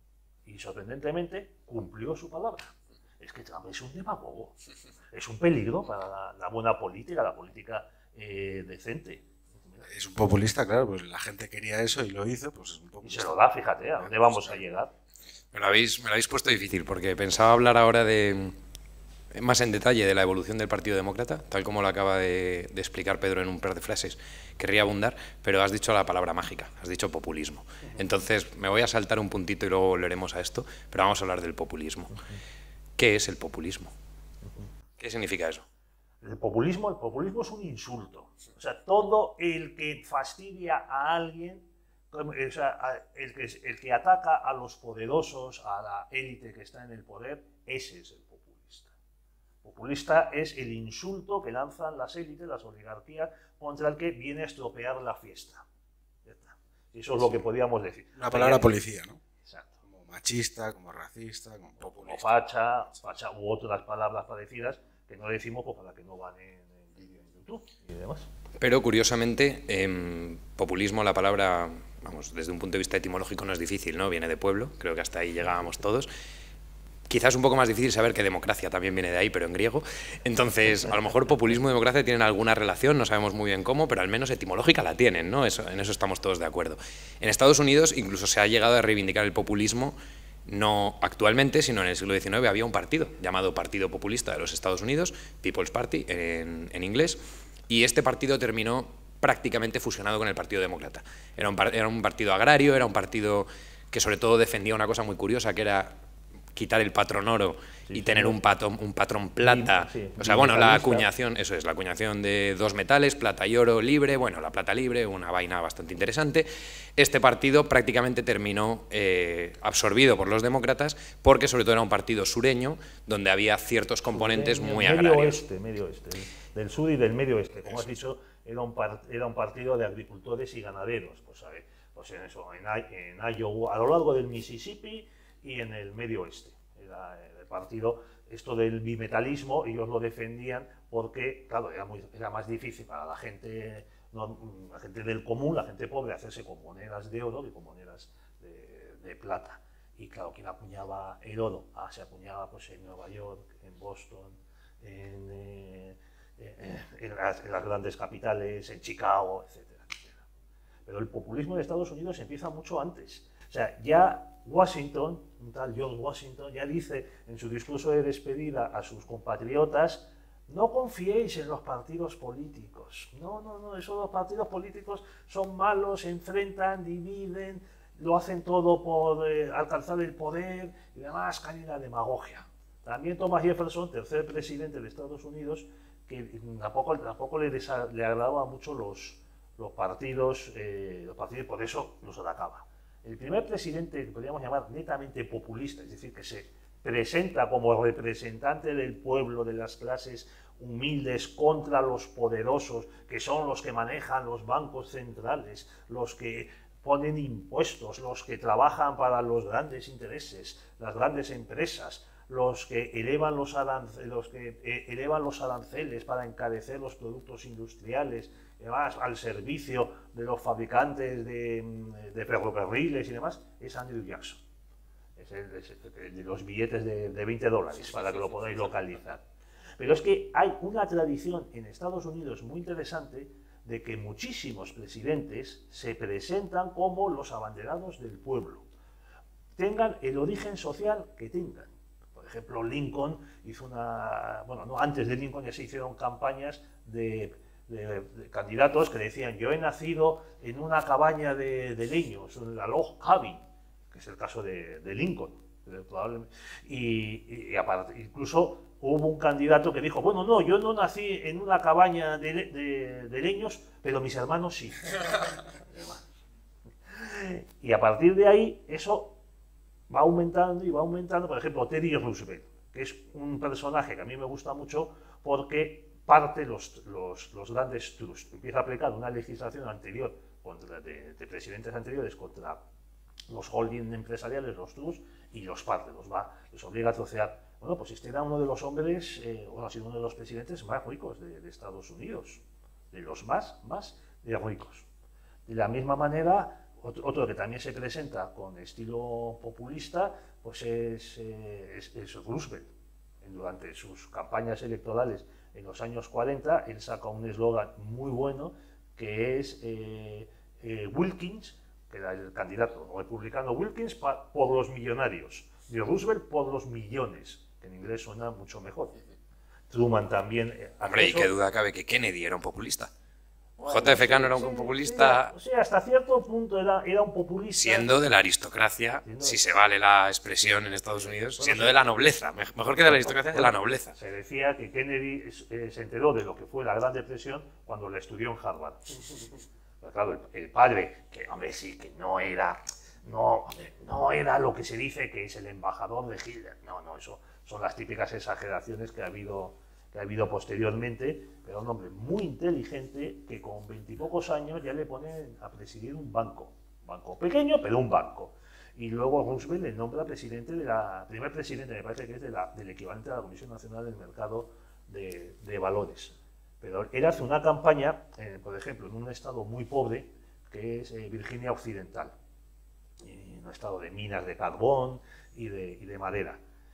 Y sorprendentemente cumplió su palabra. Es que Trump es un demagogo, es un peligro para la, la buena política, la política eh, decente. Es un populista, claro, pues la gente quería eso y lo hizo, pues es un Y populista. se lo da, fíjate, ¿a dónde vamos a llegar? Me lo habéis, me lo habéis puesto difícil, porque pensaba hablar ahora de más en detalle de la evolución del Partido Demócrata, tal como lo acaba de, de explicar Pedro en un par de frases. Querría abundar, pero has dicho la palabra mágica, has dicho populismo. Entonces me voy a saltar un puntito y luego volveremos a esto, pero vamos a hablar del populismo. ¿Qué es el populismo? ¿Qué significa eso? El populismo, el populismo es un insulto. O sea, todo el que fastidia a alguien, o sea, el que, el que ataca a los poderosos, a la élite que está en el poder, ese es el populista. Populista es el insulto que lanzan las élites, las oligarquías, contra el que viene a estropear la fiesta. Eso es lo que podríamos decir. La palabra policía, ¿no? Exacto. Como machista, como racista, como populista. Como facha, facha u otras palabras parecidas que no decimos pues, para que no van en el vídeo en YouTube y demás. Pero curiosamente, eh, populismo, la palabra, vamos, desde un punto de vista etimológico no es difícil, ¿no? Viene de pueblo, creo que hasta ahí llegábamos todos. Quizás un poco más difícil saber que democracia también viene de ahí, pero en griego. Entonces, a lo mejor populismo y democracia tienen alguna relación, no sabemos muy bien cómo, pero al menos etimológica la tienen, ¿no? Eso, en eso estamos todos de acuerdo. En Estados Unidos incluso se ha llegado a reivindicar el populismo, no actualmente, sino en el siglo diecinueve había un partido llamado Partido Populista de los Estados Unidos, People's Party en, en inglés, y este partido terminó prácticamente fusionado con el Partido Demócrata. Era un, era un partido agrario, era un partido que sobre todo defendía una cosa muy curiosa, que era quitar el patrón oro sí, y sí, tener sí. Un, patrón, un patrón plata. Sí, o sea, bueno, la acuñación, eso es, la acuñación de dos metales, plata y oro libre, bueno, la plata libre, una vaina bastante interesante. Este partido prácticamente terminó eh, absorbido por los demócratas porque sobre todo era un partido sureño donde había ciertos componentes sureño, muy medio agrarios. Oeste, medio oeste, del sur y del medio oeste. Como has dicho, era un, par, era un partido de agricultores y ganaderos. Pues, a ver, pues en eso, en, en Iowa, a lo largo del Mississippi y en el medio oeste. Era el partido, esto del bimetalismo, ellos lo defendían porque, claro, era, muy, era más difícil para la gente, no, la gente del común, la gente pobre, hacerse con monedas de oro que con monedas de, de plata. Y claro, ¿quién acuñaba el oro? Ah, se acuñaba pues, en Nueva York, en Boston, en, eh, en, las, en las grandes capitales, en Chicago, etcétera, etcétera. Pero el populismo de Estados Unidos empieza mucho antes. O sea, ya Washington, un tal George Washington, ya dice en su discurso de despedida a sus compatriotas: no confiéis en los partidos políticos. No, no, no, esos los partidos políticos son malos, se enfrentan, dividen, lo hacen todo por eh, alcanzar el poder y demás, caen en la demagogia. También Thomas Jefferson, tercer presidente de Estados Unidos, que tampoco, tampoco le, le agradaba mucho los, los partidos, eh, los partidos, por eso los atacaba. El primer presidente que podríamos llamar netamente populista, es decir, que se presenta como representante del pueblo, de las clases humildes contra los poderosos, que son los que manejan los bancos centrales, los que ponen impuestos, los que trabajan para los grandes intereses, las grandes empresas, los que elevan los, aranceles, los que elevan los aranceles para encarecer los productos industriales, además al servicio de los fabricantes de, de ferrocarriles y demás, es Andrew Jackson. Es el, es el de los billetes de, de veinte dólares, para que lo podáis localizar. Pero es que hay una tradición en Estados Unidos muy interesante de que muchísimos presidentes se presentan como los abanderados del pueblo, tengan el origen social que tengan. Por ejemplo, Lincoln hizo una... Bueno, no, antes de Lincoln ya se hicieron campañas de, de, de candidatos que decían: yo he nacido en una cabaña de, de leños, en la log cabin, que es el caso de, de Lincoln. Probablemente. Y, y aparte, incluso hubo un candidato que dijo: bueno, no, yo no nací en una cabaña de, de, de leños, pero mis hermanos sí. Y a partir de ahí, eso va aumentando y va aumentando. Por ejemplo, Teddy Roosevelt, que es un personaje que a mí me gusta mucho porque parte los, los, los grandes trusts. Empieza a aplicar una legislación anterior contra, de, de presidentes anteriores contra los holding empresariales, los trusts, y los parte, los va, los obliga a trocear. Bueno, pues este era uno de los hombres, eh, bueno, ha sido uno de los presidentes más ricos de, de Estados Unidos, de los más, más de ricos. De la misma manera, otro, otro que también se presenta con estilo populista, pues es, eh, es, es Roosevelt. Durante sus campañas electorales en los años cuarenta, él saca un eslogan muy bueno que es eh, eh, Wilkins que era el candidato republicano. Wilkins por los millonarios y Roosevelt por los millones, que en inglés suena mucho mejor. Truman también. Eh, Hombre, y qué duda cabe que Kennedy era un populista. Bueno, J F K sí, no era un sí, populista. Sí, hasta cierto punto era, era un populista. Siendo de la aristocracia, siendo si se vale la expresión en Estados Unidos, bueno, siendo de la nobleza. Mejor que de la aristocracia, de la nobleza. Se decía que Kennedy eh, se enteró de lo que fue la Gran Depresión cuando la estudió en Harvard. Pero claro, el, el padre, que hombre, sí, que no era, no, no era lo que se dice que es el embajador de Hitler. No, no, eso son las típicas exageraciones que ha habido. que ha habido posteriormente, pero un hombre muy inteligente que con veintipocos años ya le ponen a presidir un banco, banco pequeño, pero un banco. Y luego Roosevelt le nombra presidente de la, primer presidente, me parece que es de la, del equivalente a la Comisión Nacional del Mercado de, de Valores. Pero él hace una campaña, eh, por ejemplo, en un estado muy pobre, que es eh, Virginia Occidental, en un estado de minas de carbón y de, y de madera.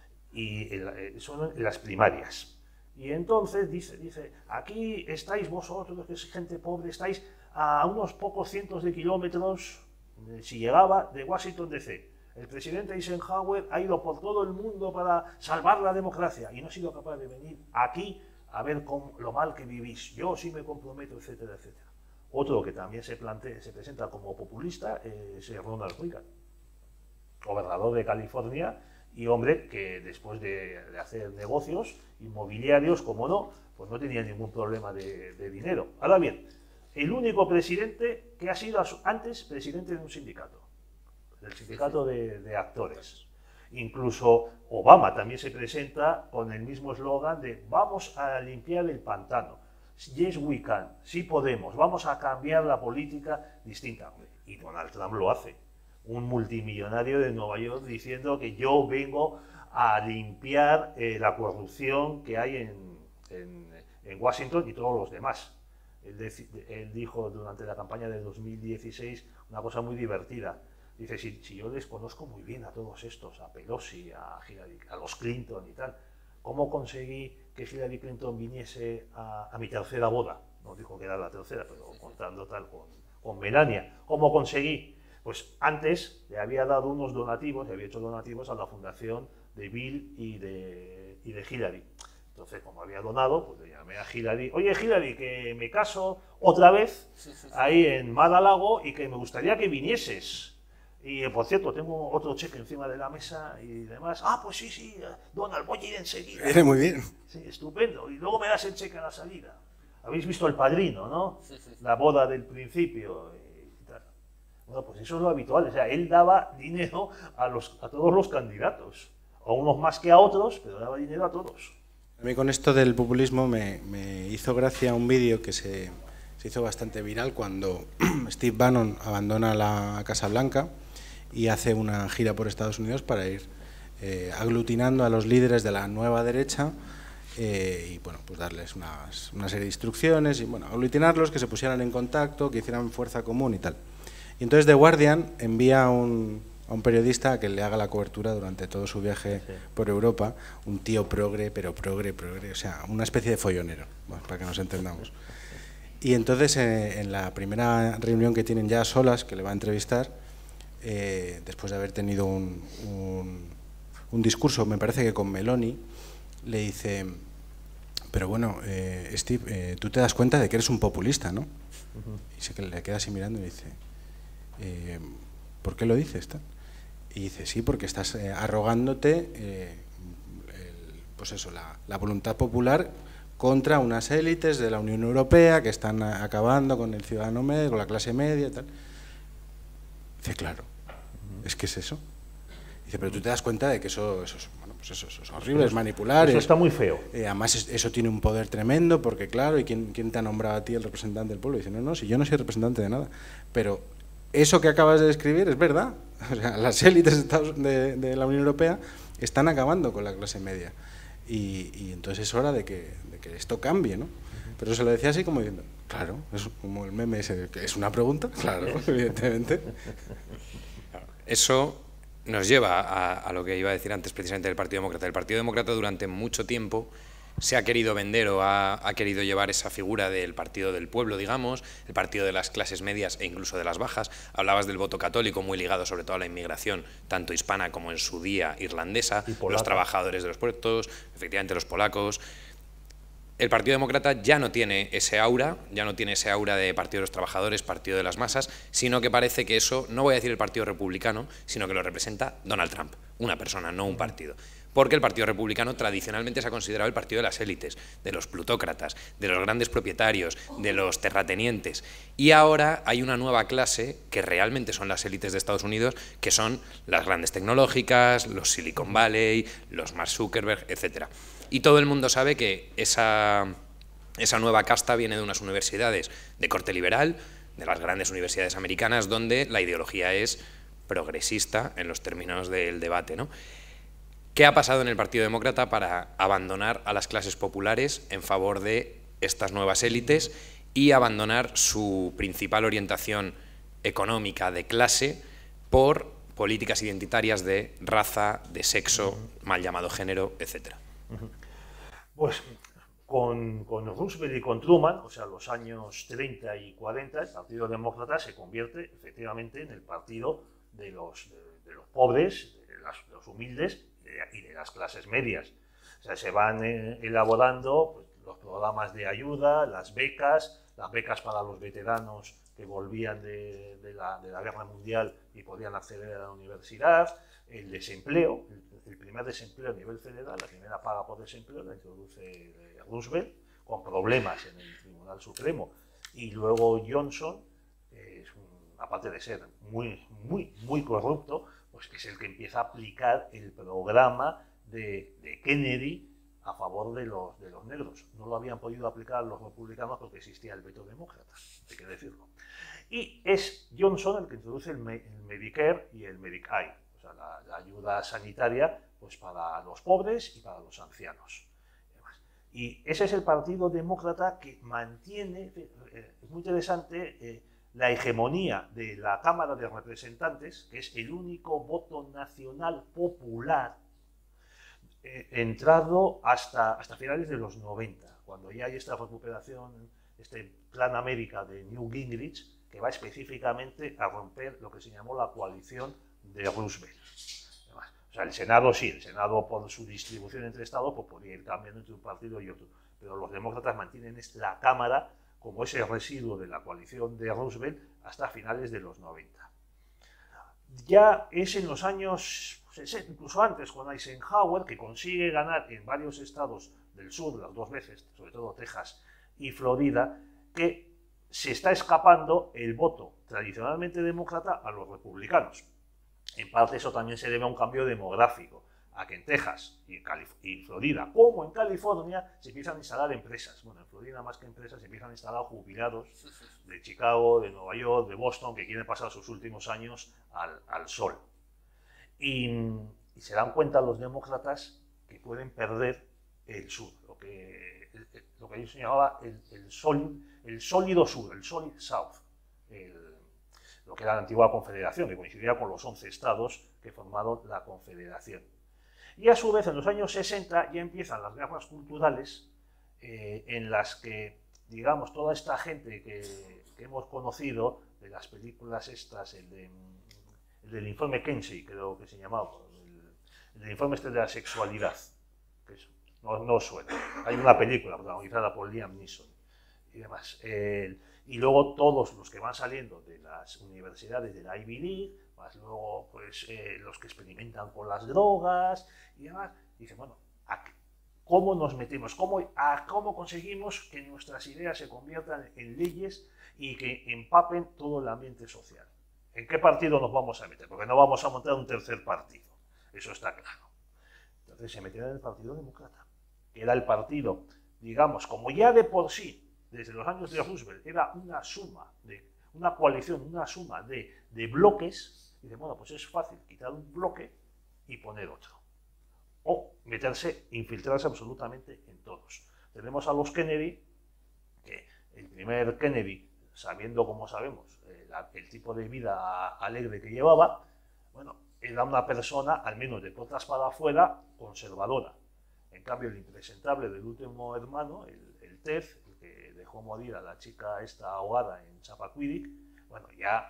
Y el, eh, son las primarias. Y entonces dice, dice, aquí estáis vosotros, que es gente pobre, estáis a unos pocos cientos de kilómetros, si llegaba, de Washington D C. El presidente Eisenhower ha ido por todo el mundo para salvar la democracia y no ha sido capaz de venir aquí a ver cómo, lo mal que vivís. Yo sí me comprometo, etcétera, etcétera. Otro que también se, plantea, se presenta como populista es Ronald Reagan, gobernador de California, y hombre que después de, de hacer negocios inmobiliarios, como no, pues no tenía ningún problema de, de dinero. Ahora bien, el único presidente que ha sido antes presidente de un sindicato, del sindicato de, de actores. Incluso Obama también se presenta con el mismo eslogan de vamos a limpiar el pantano. Yes we can, sí podemos, vamos a cambiar la política distinta. Y Donald Trump lo hace. Un multimillonario de Nueva York diciendo que yo vengo a limpiar eh, la corrupción que hay en, en, en Washington y todos los demás. Él, de, él dijo durante la campaña de dos mil dieciséis una cosa muy divertida. Dice, si, si yo les conozco muy bien a todos estos, a Pelosi, a, Hillary, a los Clinton y tal, ¿cómo conseguí que Hillary Clinton viniese a, a mi tercera boda? No dijo que era la tercera, pero contando tal con, con Melania. ¿Cómo conseguí? Pues antes le había dado unos donativos, le había hecho donativos a la fundación de Bill y de, y de Hillary. Entonces, como había donado, pues le llamé a Hillary, oye Hillary, que me caso otra vez ahí en Mar-a-Lago y que me gustaría que vinieses. Y por cierto, tengo otro cheque encima de la mesa y demás. Ah, pues sí, sí, Donald, voy a ir enseguida. Viene muy bien. Sí, estupendo. Y luego me das el cheque a la salida. Habéis visto El Padrino, ¿no? La boda del principio. Bueno, pues eso es lo habitual, o sea, él daba dinero a, los, a todos los candidatos, a unos más que a otros, pero daba dinero a todos. A mí con esto del populismo me, me hizo gracia un vídeo que se, se hizo bastante viral cuando Steve Bannon abandona la Casa Blanca y hace una gira por Estados Unidos para ir eh, aglutinando a los líderes de la nueva derecha eh, y bueno, pues darles unas, una serie de instrucciones y bueno, aglutinarlos, que se pusieran en contacto, que hicieran fuerza común y tal. Y entonces The Guardian envía a un, a un periodista a que le haga la cobertura durante todo su viaje sí. por Europa, un tío progre, pero progre, progre, o sea, una especie de follonero, bueno, para que nos entendamos. Y entonces eh, en la primera reunión que tienen ya a solas, que le va a entrevistar, eh, después de haber tenido un, un, un discurso, me parece que con Meloni, le dice, pero bueno, eh, Steve, eh, tú te das cuenta de que eres un populista, ¿no? Uh-huh. Y se le queda así mirando y dice, Eh, ¿por qué lo dices? Y dice, sí, porque estás eh, arrogándote eh, el, pues eso, la, la voluntad popular contra unas élites de la Unión Europea que están a, acabando con el ciudadano medio, con la clase media y tal. Dice, claro, uh-huh. es que es eso. Dice, pero tú te das cuenta de que eso, eso, es, bueno, pues eso, eso es horrible, es manipular. Eso es, está muy feo. Eh, además, es, eso tiene un poder tremendo porque, claro, ¿y quién, quién te ha nombrado a ti el representante del pueblo? Dice, no, no, si yo no soy representante de nada, pero eso que acabas de describir es verdad. O sea, las élites de, de la Unión Europea están acabando con la clase media. Y, y entonces es hora de que, de que esto cambie, ¿no? Pero se lo decía así como diciendo, claro, es como el meme ese, que es una pregunta, claro, evidentemente. Eso nos lleva a, a lo que iba a decir antes precisamente del Partido Demócrata. El Partido Demócrata durante mucho tiempo se ha querido vender o ha, ha querido llevar esa figura del partido del pueblo, digamos, el partido de las clases medias e incluso de las bajas. Hablabas del voto católico, muy ligado sobre todo a la inmigración, tanto hispana como en su día irlandesa, los trabajadores de los puertos, efectivamente los polacos. El Partido Demócrata ya no tiene ese aura, ya no tiene ese aura de Partido de los Trabajadores, Partido de las Masas, sino que parece que eso, no voy a decir el Partido Republicano, sino que lo representa Donald Trump, una persona, no un partido. Porque el Partido Republicano tradicionalmente se ha considerado el partido de las élites, de los plutócratas, de los grandes propietarios, de los terratenientes. Y ahora hay una nueva clase, que realmente son las élites de Estados Unidos, que son las grandes tecnológicas, los Silicon Valley, los Mark Zuckerberg, etcétera. Y todo el mundo sabe que esa, esa nueva casta viene de unas universidades de corte liberal, de las grandes universidades americanas, donde la ideología es progresista en los términos del debate, ¿no? ¿Qué ha pasado en el Partido Demócrata para abandonar a las clases populares en favor de estas nuevas élites y abandonar su principal orientación económica de clase por políticas identitarias de raza, de sexo, mal llamado género, etcétera? Pues con, con Roosevelt y con Truman, o sea, los años treinta y cuarenta, el Partido Demócrata se convierte efectivamente en el partido de los, de, de los pobres, de, las, de los humildes y de las clases medias. O sea, se van eh, elaborando pues, los programas de ayuda, las becas, las becas para los veteranos que volvían de, de, la, de la Guerra Mundial y podían acceder a la universidad, el desempleo, el, el primer desempleo a nivel federal, la primera paga por desempleo la introduce Roosevelt, con problemas en el Tribunal Supremo, y luego Johnson, eh, es un, aparte de ser muy, muy, muy corrupto, pues es el que empieza a aplicar el programa de, de Kennedy a favor de los, de los negros. No lo habían podido aplicar los republicanos porque existía el veto demócrata, hay que decirlo. Y es Johnson el que introduce el, el Medicare y el Medicaid, o sea, la, la ayuda sanitaria pues, para los pobres y para los ancianos. Y ese es el Partido Demócrata que mantiene, eh, es muy interesante, eh, la hegemonía de la Cámara de Representantes, que es el único voto nacional popular eh, entrado hasta, hasta finales de los noventa, cuando ya hay esta recuperación, este Plan América de Newt Gingrich, que va específicamente a romper lo que se llamó la coalición de Roosevelt. O sea, el Senado sí, el Senado por su distribución entre estados pues podría ir cambiando entre un partido y otro, pero los demócratas mantienen la Cámara como ese residuo de la coalición de Roosevelt hasta finales de los noventa. Ya es en los años, incluso antes, con Eisenhower, que consigue ganar en varios estados del sur, las dos veces, sobre todo Texas y Florida, que se está escapando el voto tradicionalmente demócrata a los republicanos. En parte eso también se debe a un cambio demográfico, a que en Texas y en Calif- y Florida, como en California, se empiezan a instalar empresas. Bueno, en Florida más que empresas se empiezan a instalar jubilados de Chicago, de Nueva York, de Boston, que quieren pasar sus últimos años al, al sol. Y, y se dan cuenta los demócratas que pueden perder el sur, lo que, el, lo que ellos llamaban el, el, sólido, el sólido sur, el solid south, el, lo que era la antigua confederación, que coincidía con los once estados que formaron la confederación. Y a su vez, en los años sesenta ya empiezan las guerras culturales eh, en las que, digamos, toda esta gente que, que hemos conocido, de las películas estas, el, de, el del informe Kinsey, creo que se llamaba, el, el del informe este de la sexualidad, que es, no, no suena. Hay una película protagonizada por Liam Neeson y demás. Eh, y luego todos los que van saliendo de las universidades de la Ivy League, más luego pues, eh, los que experimentan con las drogas y demás, dicen, bueno, ¿cómo nos metemos? ¿Cómo, a, ¿Cómo conseguimos que nuestras ideas se conviertan en leyes y que empapen todo el ambiente social? ¿En qué partido nos vamos a meter? Porque no vamos a montar un tercer partido, eso está claro. Entonces se metieron en el Partido Demócrata, que era el partido, digamos, como ya de por sí, desde los años de Roosevelt, era una suma, de, una coalición, una suma de, de bloques, y de, bueno, pues es fácil quitar un bloque y poner otro. O meterse, infiltrarse absolutamente en todos. Tenemos a los Kennedy, que el primer Kennedy, sabiendo como sabemos, eh, la, el tipo de vida alegre que llevaba, bueno, era una persona, al menos de puertas para afuera, conservadora. En cambio, el impresentable del último hermano, el, el Ted, el que dejó morir a la chica esta ahogada en Chappaquiddick, bueno, ya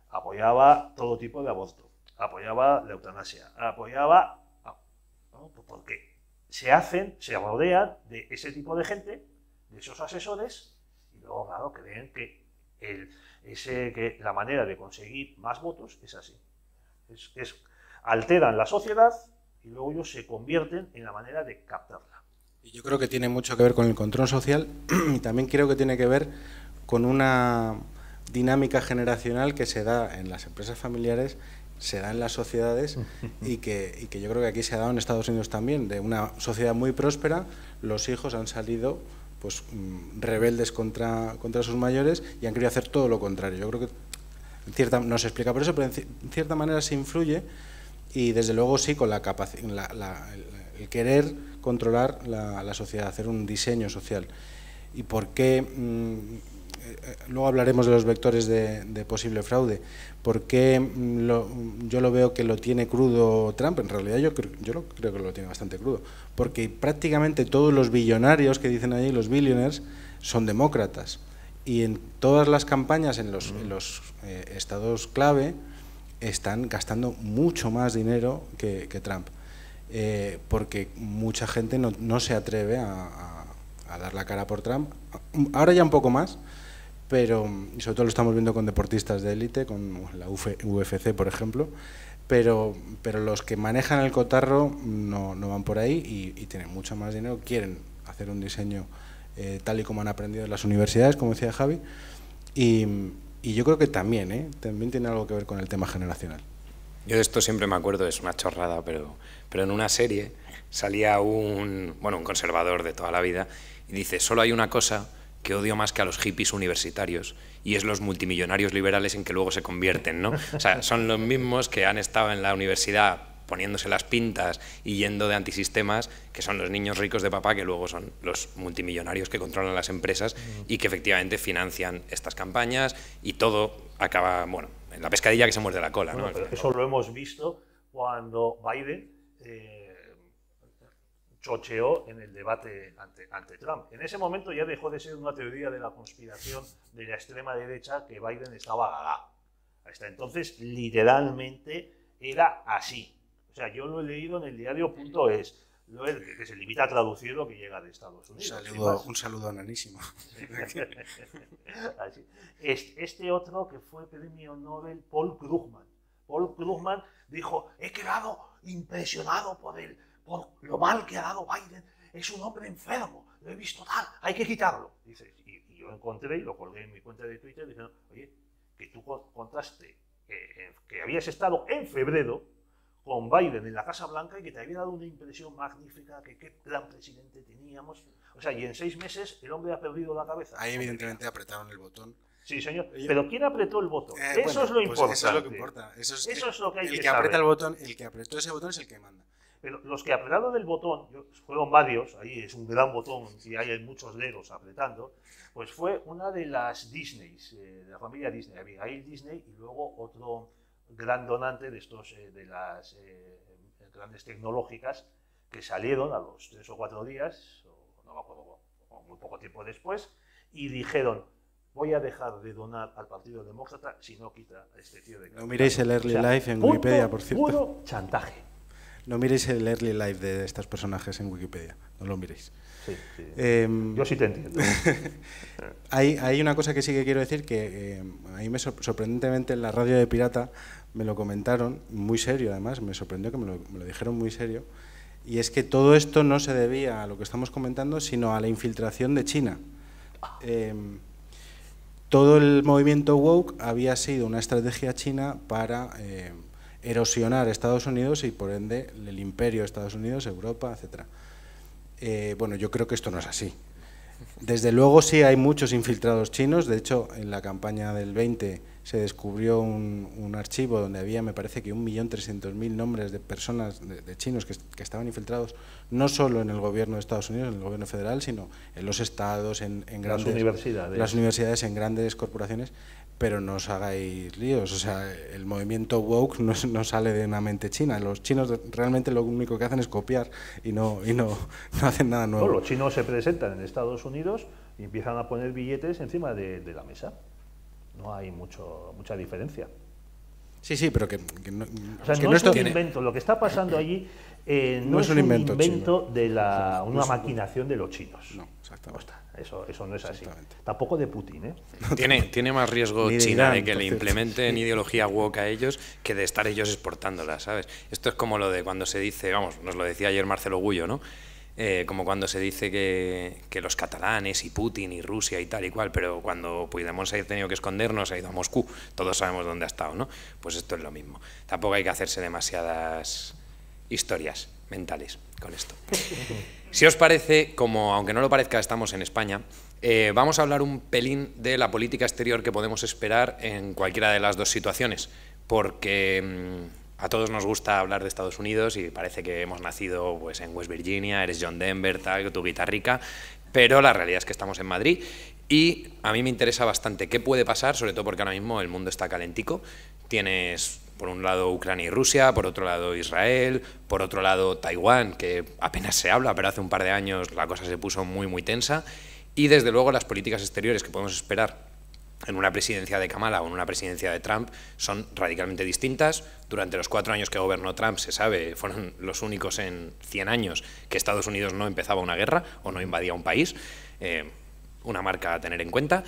apoyaba todo tipo de aborto, apoyaba la eutanasia, apoyaba... ¿no? Porque se hacen, se rodean de ese tipo de gente, de esos asesores, y luego, claro, creen que, el, ese, que la manera de conseguir más votos es así. Es, es, alteran la sociedad y luego ellos se convierten en la manera de captarla. Y yo creo que tiene mucho que ver con el control social y también creo que tiene que ver con una dinámica generacional que se da en las empresas familiares, se da en las sociedades y que, y que yo creo que aquí se ha dado en Estados Unidos también. De una sociedad muy próspera, los hijos han salido pues rebeldes contra, contra sus mayores y han querido hacer todo lo contrario. Yo creo que en cierta, no se explica por eso, pero en cierta manera se influye y desde luego sí con la capacidad, la, la, el, el querer controlar la, la sociedad, hacer un diseño social. ¿Y por qué? Mmm, luego hablaremos de los vectores de, de posible fraude. ¿Por qué lo, yo lo veo que lo tiene crudo Trump? En realidad yo, creo, yo lo, creo que lo tiene bastante crudo. Porque prácticamente todos los billonarios que dicen allí, los billionaires, son demócratas. Y en todas las campañas, en los, en los eh, estados clave, están gastando mucho más dinero que, que Trump. Eh, porque mucha gente no, no se atreve a, a, a dar la cara por Trump. Ahora ya un poco más, pero y sobre todo lo estamos viendo con deportistas de élite, con la U F C, por ejemplo, pero, pero los que manejan el cotarro no, no van por ahí y, y tienen mucho más dinero, quieren hacer un diseño eh, tal y como han aprendido en las universidades, como decía Javi, y, y yo creo que también, ¿eh? también tiene algo que ver con el tema generacional. Yo de esto siempre me acuerdo, es una chorrada, pero, pero en una serie salía un, bueno, un conservador de toda la vida y dice, solo hay una cosa que odio más que a los hippies universitarios, y es los multimillonarios liberales en que luego se convierten, ¿no? O sea, son los mismos que han estado en la universidad poniéndose las pintas y yendo de antisistemas, que son los niños ricos de papá, que luego son los multimillonarios que controlan las empresas y que efectivamente financian estas campañas, y todo acaba, bueno, en la pescadilla que se muerde la cola, bueno, ¿no? Pero eso lo hemos visto cuando Biden eh, chocheó en el debate ante, ante Trump. En ese momento ya dejó de ser una teoría de la conspiración de la extrema derecha que Biden estaba gaga. Hasta entonces, literalmente, era así. O sea, yo lo he leído en el diario punto es, que se limita a traducir lo que llega de Estados Unidos. Un saludo, un saludo nanísimo. Así. Este otro que fue premio Nobel, Paul Krugman. Paul Krugman dijo, he quedado impresionado por él, por lo mal que ha dado Biden, es un hombre enfermo, lo he visto tal, hay que quitarlo. Dice, y, y yo encontré y lo colgué en mi cuenta de Twitter diciendo, oye, que tú contaste eh, que habías estado en febrero con Biden en la Casa Blanca y que te había dado una impresión magnífica, que qué gran presidente teníamos. O sea, y en seis meses el hombre ha perdido la cabeza. Ahí evidentemente apretaron el botón. Sí, señor. Pero ¿quién apretó el botón? Eh, eso bueno, es lo pues importante. Eso es lo que importa. Eso es, eso es lo que hay el que, que aprieta saber. el botón, el que apretó ese botón es el que manda. Pero los que apretaron el botón, fueron varios, ahí es un gran botón y hay muchos dedos apretando, pues fue una de las Disneys, eh, de la familia Disney, Abigail Disney, y luego otro gran donante de estos eh, de las eh, grandes tecnológicas que salieron a los tres o cuatro días, o no me acuerdo, o muy poco tiempo después, y dijeron, voy a dejar de donar al Partido Demócrata si no quita a este tío de... No miréis el Early o sea, Life en punto, Wikipedia, por cierto. Puro chantaje. No miréis el Early Life de estos personajes en Wikipedia, no lo miréis. Sí, sí. Eh, Yo sí te entiendo. hay, hay una cosa que sí que quiero decir, que eh, a mí me sorprendentemente en la radio de Pirata me lo comentaron, muy serio además, me sorprendió que me lo, me lo dijeron muy serio, y es que todo esto no se debía a lo que estamos comentando, sino a la infiltración de China. Eh, todo el movimiento woke había sido una estrategia china para eh, erosionar Estados Unidos y por ende el imperio de Estados Unidos, Europa, etcétera. Eh, bueno, yo creo que esto no es así. Desde luego sí hay muchos infiltrados chinos, de hecho en la campaña del veinte se descubrió un, un archivo donde había, me parece que un millón trescientos mil nombres de personas, de, de chinos que, que estaban infiltrados no solo en el gobierno de Estados Unidos, en el gobierno federal, sino en los estados, en, en grandes las universidades. las universidades, en grandes corporaciones. Pero no os hagáis líos, o sea, el movimiento woke no, no sale de una mente china. Los chinos realmente lo único que hacen es copiar y no, y no, no hacen nada nuevo. No, los chinos se presentan en Estados Unidos y empiezan a poner billetes encima de, de la mesa. No hay mucho, mucha diferencia. Sí, sí, pero que, que no, o sea, es que no, no es un tiene... invento. Lo que está pasando allí eh, no, no es un invento, invento de la, no, una no es, maquinación de los chinos. No, exactamente. No está. Eso, eso no es así. Tampoco de Putin, ¿eh? Tiene, tiene más riesgo de China Irán, de que le cierto. implementen ideología woke a ellos que de estar ellos exportándola, ¿sabes? Esto es como lo de cuando se dice, vamos, nos lo decía ayer Marcelo Gullo, ¿no? Eh, como cuando se dice que, que los catalanes y Putin y Rusia y tal y cual, pero cuando Puigdemont se ha tenido que escondernos, ha ido a Moscú, todos sabemos dónde ha estado, ¿no? Pues esto es lo mismo. Tampoco hay que hacerse demasiadas historias mentales con esto. Si os parece, como aunque no lo parezca, estamos en España, eh, vamos a hablar un pelín de la política exterior que podemos esperar en cualquiera de las dos situaciones, porque mmm, a todos nos gusta hablar de Estados Unidos y parece que hemos nacido pues, en West Virginia, eres John Denver, tal, tu guitarrica, pero la realidad es que estamos en Madrid y a mí me interesa bastante qué puede pasar, sobre todo porque ahora mismo el mundo está calentico. Tienes por un lado Ucrania y Rusia, por otro lado Israel, por otro lado Taiwán, que apenas se habla, pero hace un par de años la cosa se puso muy, muy tensa, y desde luego las políticas exteriores que podemos esperar en una presidencia de Kamala o en una presidencia de Trump son radicalmente distintas. Durante los cuatro años que gobernó Trump, se sabe, fueron los únicos en cien años que Estados Unidos no empezaba una guerra o no invadía un país, eh, una marca a tener en cuenta.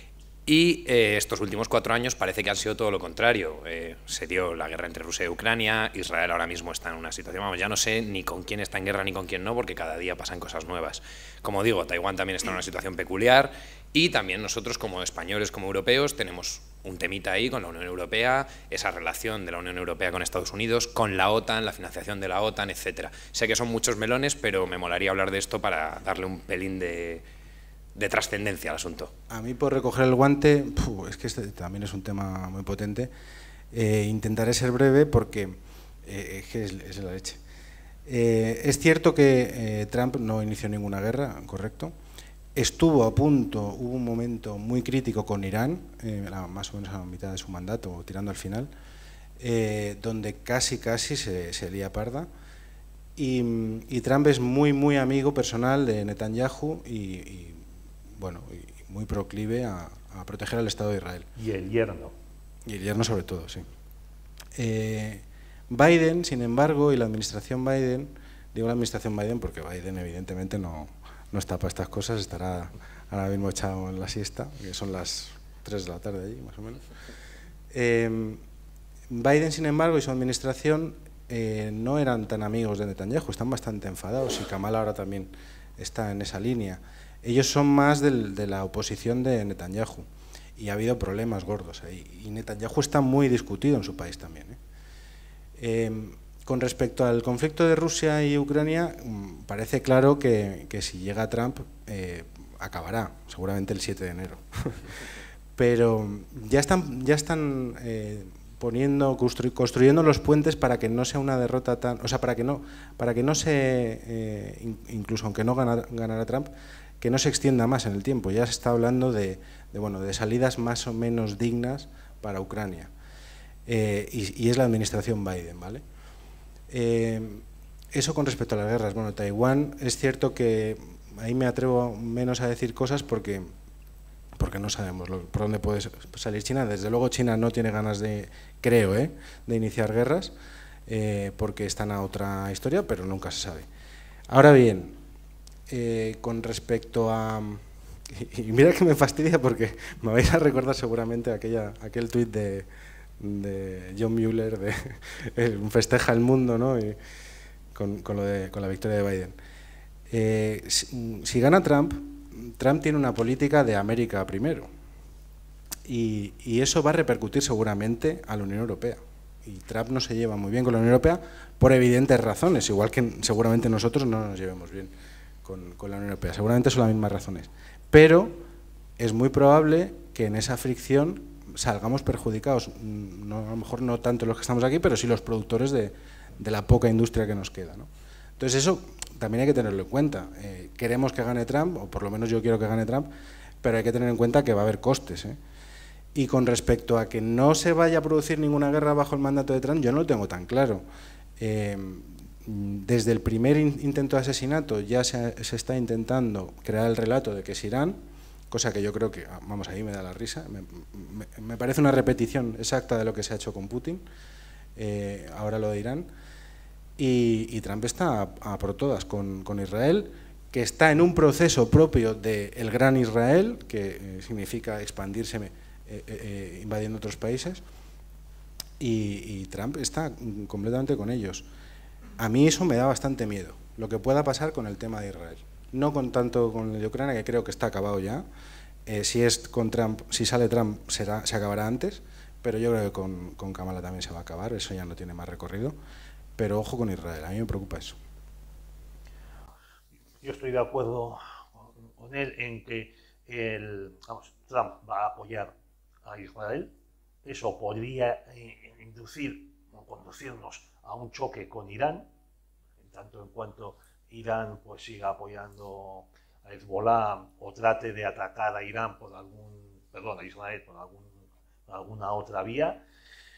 Y eh, estos últimos cuatro años parece que han sido todo lo contrario. Eh, se dio la guerra entre Rusia y Ucrania, Israel ahora mismo está en una situación, vamos, ya no sé ni con quién está en guerra ni con quién no, porque cada día pasan cosas nuevas. Como digo, Taiwán también está en una situación peculiar y también nosotros como españoles, como europeos, tenemos un temita ahí con la Unión Europea, esa relación de la Unión Europea con Estados Unidos, con la OTAN, la financiación de la OTAN, etcétera. Sé que son muchos melones, pero me molaría hablar de esto para darle un pelín de... de trascendencia al asunto. A mí, por recoger el guante, puf, es que este también es un tema muy potente. Eh, intentaré ser breve porque eh, es, que es, es la leche. Eh, es cierto que eh, Trump no inició ninguna guerra, correcto. Estuvo a punto, hubo un momento muy crítico con Irán, eh, más o menos a la mitad de su mandato, o tirando al final, eh, donde casi, casi se, se lía parda. Y, y Trump es muy, muy amigo personal de Netanyahu y, y bueno, y muy proclive a, a proteger al Estado de Israel. Y el yerno. Y el yerno sobre todo, sí. Eh, Biden, sin embargo, y la administración Biden, digo la administración Biden porque Biden evidentemente no, no está para estas cosas, estará ahora mismo echado en la siesta, que son las tres de la tarde allí, más o menos. Eh, Biden, sin embargo, y su administración eh, no eran tan amigos de Netanyahu, están bastante enfadados, y Kamala ahora también está en esa línea. Ellos son más del, de la oposición de Netanyahu y ha habido problemas gordos ahí. Y Netanyahu está muy discutido en su país también. ¿eh? Eh, con respecto al conflicto de Rusia y Ucrania, parece claro que, que si llega Trump eh, acabará, seguramente el siete de enero. Pero ya están, ya están eh, poniendo, constru, construyendo los puentes para que no sea una derrota tan, o sea, para que no, para que no se, eh, incluso aunque no ganara, ganara Trump, que no se extienda más en el tiempo. Ya se está hablando de, de, bueno, de salidas más o menos dignas para Ucrania. Eh, y, y es la administración Biden, ¿vale? Eh, eso con respecto a las guerras. Bueno, Taiwán, es cierto que ahí me atrevo menos a decir cosas porque, porque no sabemos lo, por dónde puede salir China. Desde luego China no tiene ganas de, creo, ¿eh? de iniciar guerras, eh, porque están a otra historia, pero nunca se sabe. Ahora bien, Eh, con respecto a... Y, y mira que me fastidia porque me vais a recordar seguramente aquella, aquel tuit de, de John Mueller de el, festeja el mundo, ¿no? Y con, con, lo de, con la victoria de Biden. Eh, si, si gana Trump, Trump tiene una política de América primero y, y eso va a repercutir seguramente a la Unión Europea. Y Trump no se lleva muy bien con la Unión Europea por evidentes razones, igual que seguramente nosotros no nos llevemos bien Con, con la Unión Europea. Seguramente son las mismas razones. Pero es muy probable que en esa fricción salgamos perjudicados, no, a lo mejor no tanto los que estamos aquí, pero sí los productores de, de la poca industria que nos queda, ¿no? Entonces eso también hay que tenerlo en cuenta. Eh, queremos que gane Trump, o por lo menos yo quiero que gane Trump, pero hay que tener en cuenta que va a haber costes, ¿eh? Y con respecto a que no se vaya a producir ninguna guerra bajo el mandato de Trump, yo no lo tengo tan claro. Eh, desde el primer in intento de asesinato ya se, se está intentando crear el relato de que es Irán, cosa que yo creo que, vamos, ahí me da la risa, me, me, me parece una repetición exacta de lo que se ha hecho con Putin, eh, ahora lo de Irán, y, y Trump está a, a por todas con, con Israel, que está en un proceso propio del gran Israel, que eh, significa expandirse eh, eh, invadiendo otros países, y, y Trump está completamente con ellos. A mí eso me da bastante miedo, lo que pueda pasar con el tema de Israel. No con tanto con el de Ucrania, que creo que está acabado ya. Eh, si es con Trump, si sale Trump, será, se acabará antes, pero yo creo que con, con Kamala también se va a acabar, eso ya no tiene más recorrido. Pero ojo con Israel, a mí me preocupa eso. Yo estoy de acuerdo con él en que el, vamos, Trump va a apoyar a Israel. Eso podría eh, inducir o conducirnos a un choque con Irán, en tanto en cuanto Irán pues siga apoyando a Hezbollah o trate de atacar a Irán por algún, perdón, a Israel por, algún, por alguna otra vía.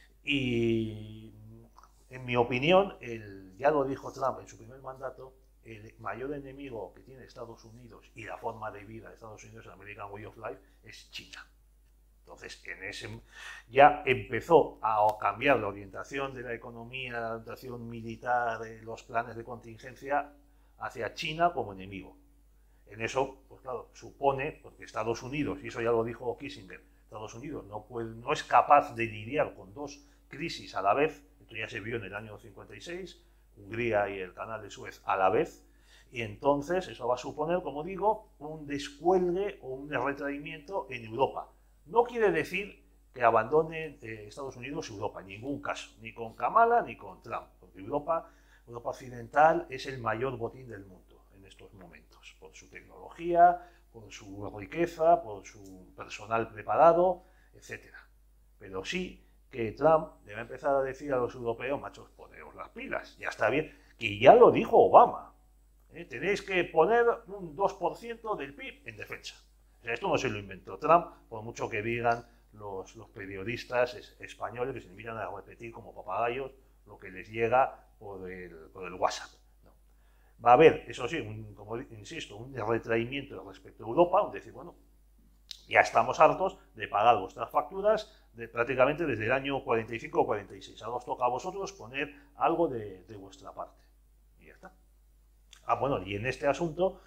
Y en mi opinión, el, ya lo dijo Trump en su primer mandato, el mayor enemigo que tiene Estados Unidos y la forma de vida de Estados Unidos, el American Way of Life, es China. Entonces, en ese ya empezó a cambiar la orientación de la economía, la orientación militar, los planes de contingencia hacia China como enemigo. En eso, pues claro, supone, porque Estados Unidos, y eso ya lo dijo Kissinger, Estados Unidos no, puede, no es capaz de lidiar con dos crisis a la vez. Esto ya se vio en el año cincuenta y seis, Hungría y el canal de Suez a la vez, y entonces eso va a suponer, como digo, un descuelgue o un retraimiento en Europa. No quiere decir que abandone eh, Estados Unidos Europa, en ningún caso, ni con Kamala ni con Trump, porque Europa, Europa occidental es el mayor botín del mundo en estos momentos, por su tecnología, por su riqueza, por su personal preparado, etcétera. Pero sí que Trump debe empezar a decir a los europeos, machos, poneos las pilas, ya está bien, que ya lo dijo Obama, ¿eh? Tenéis que poner un dos por ciento del P I B en defensa. O sea, esto no se lo inventó Trump, por mucho que digan los, los periodistas es, españoles que se invitan a repetir como papagayos lo que les llega por el, por el WhatsApp. No. Va a haber, eso sí, un, como insisto, un retraimiento respecto a Europa, un decir, bueno, ya estamos hartos de pagar vuestras facturas de, prácticamente desde el año cuarenta y cinco o cuarenta y seis. Ahora os toca a vosotros poner algo de, de vuestra parte. Y ya está. Ah, bueno, y en este asunto,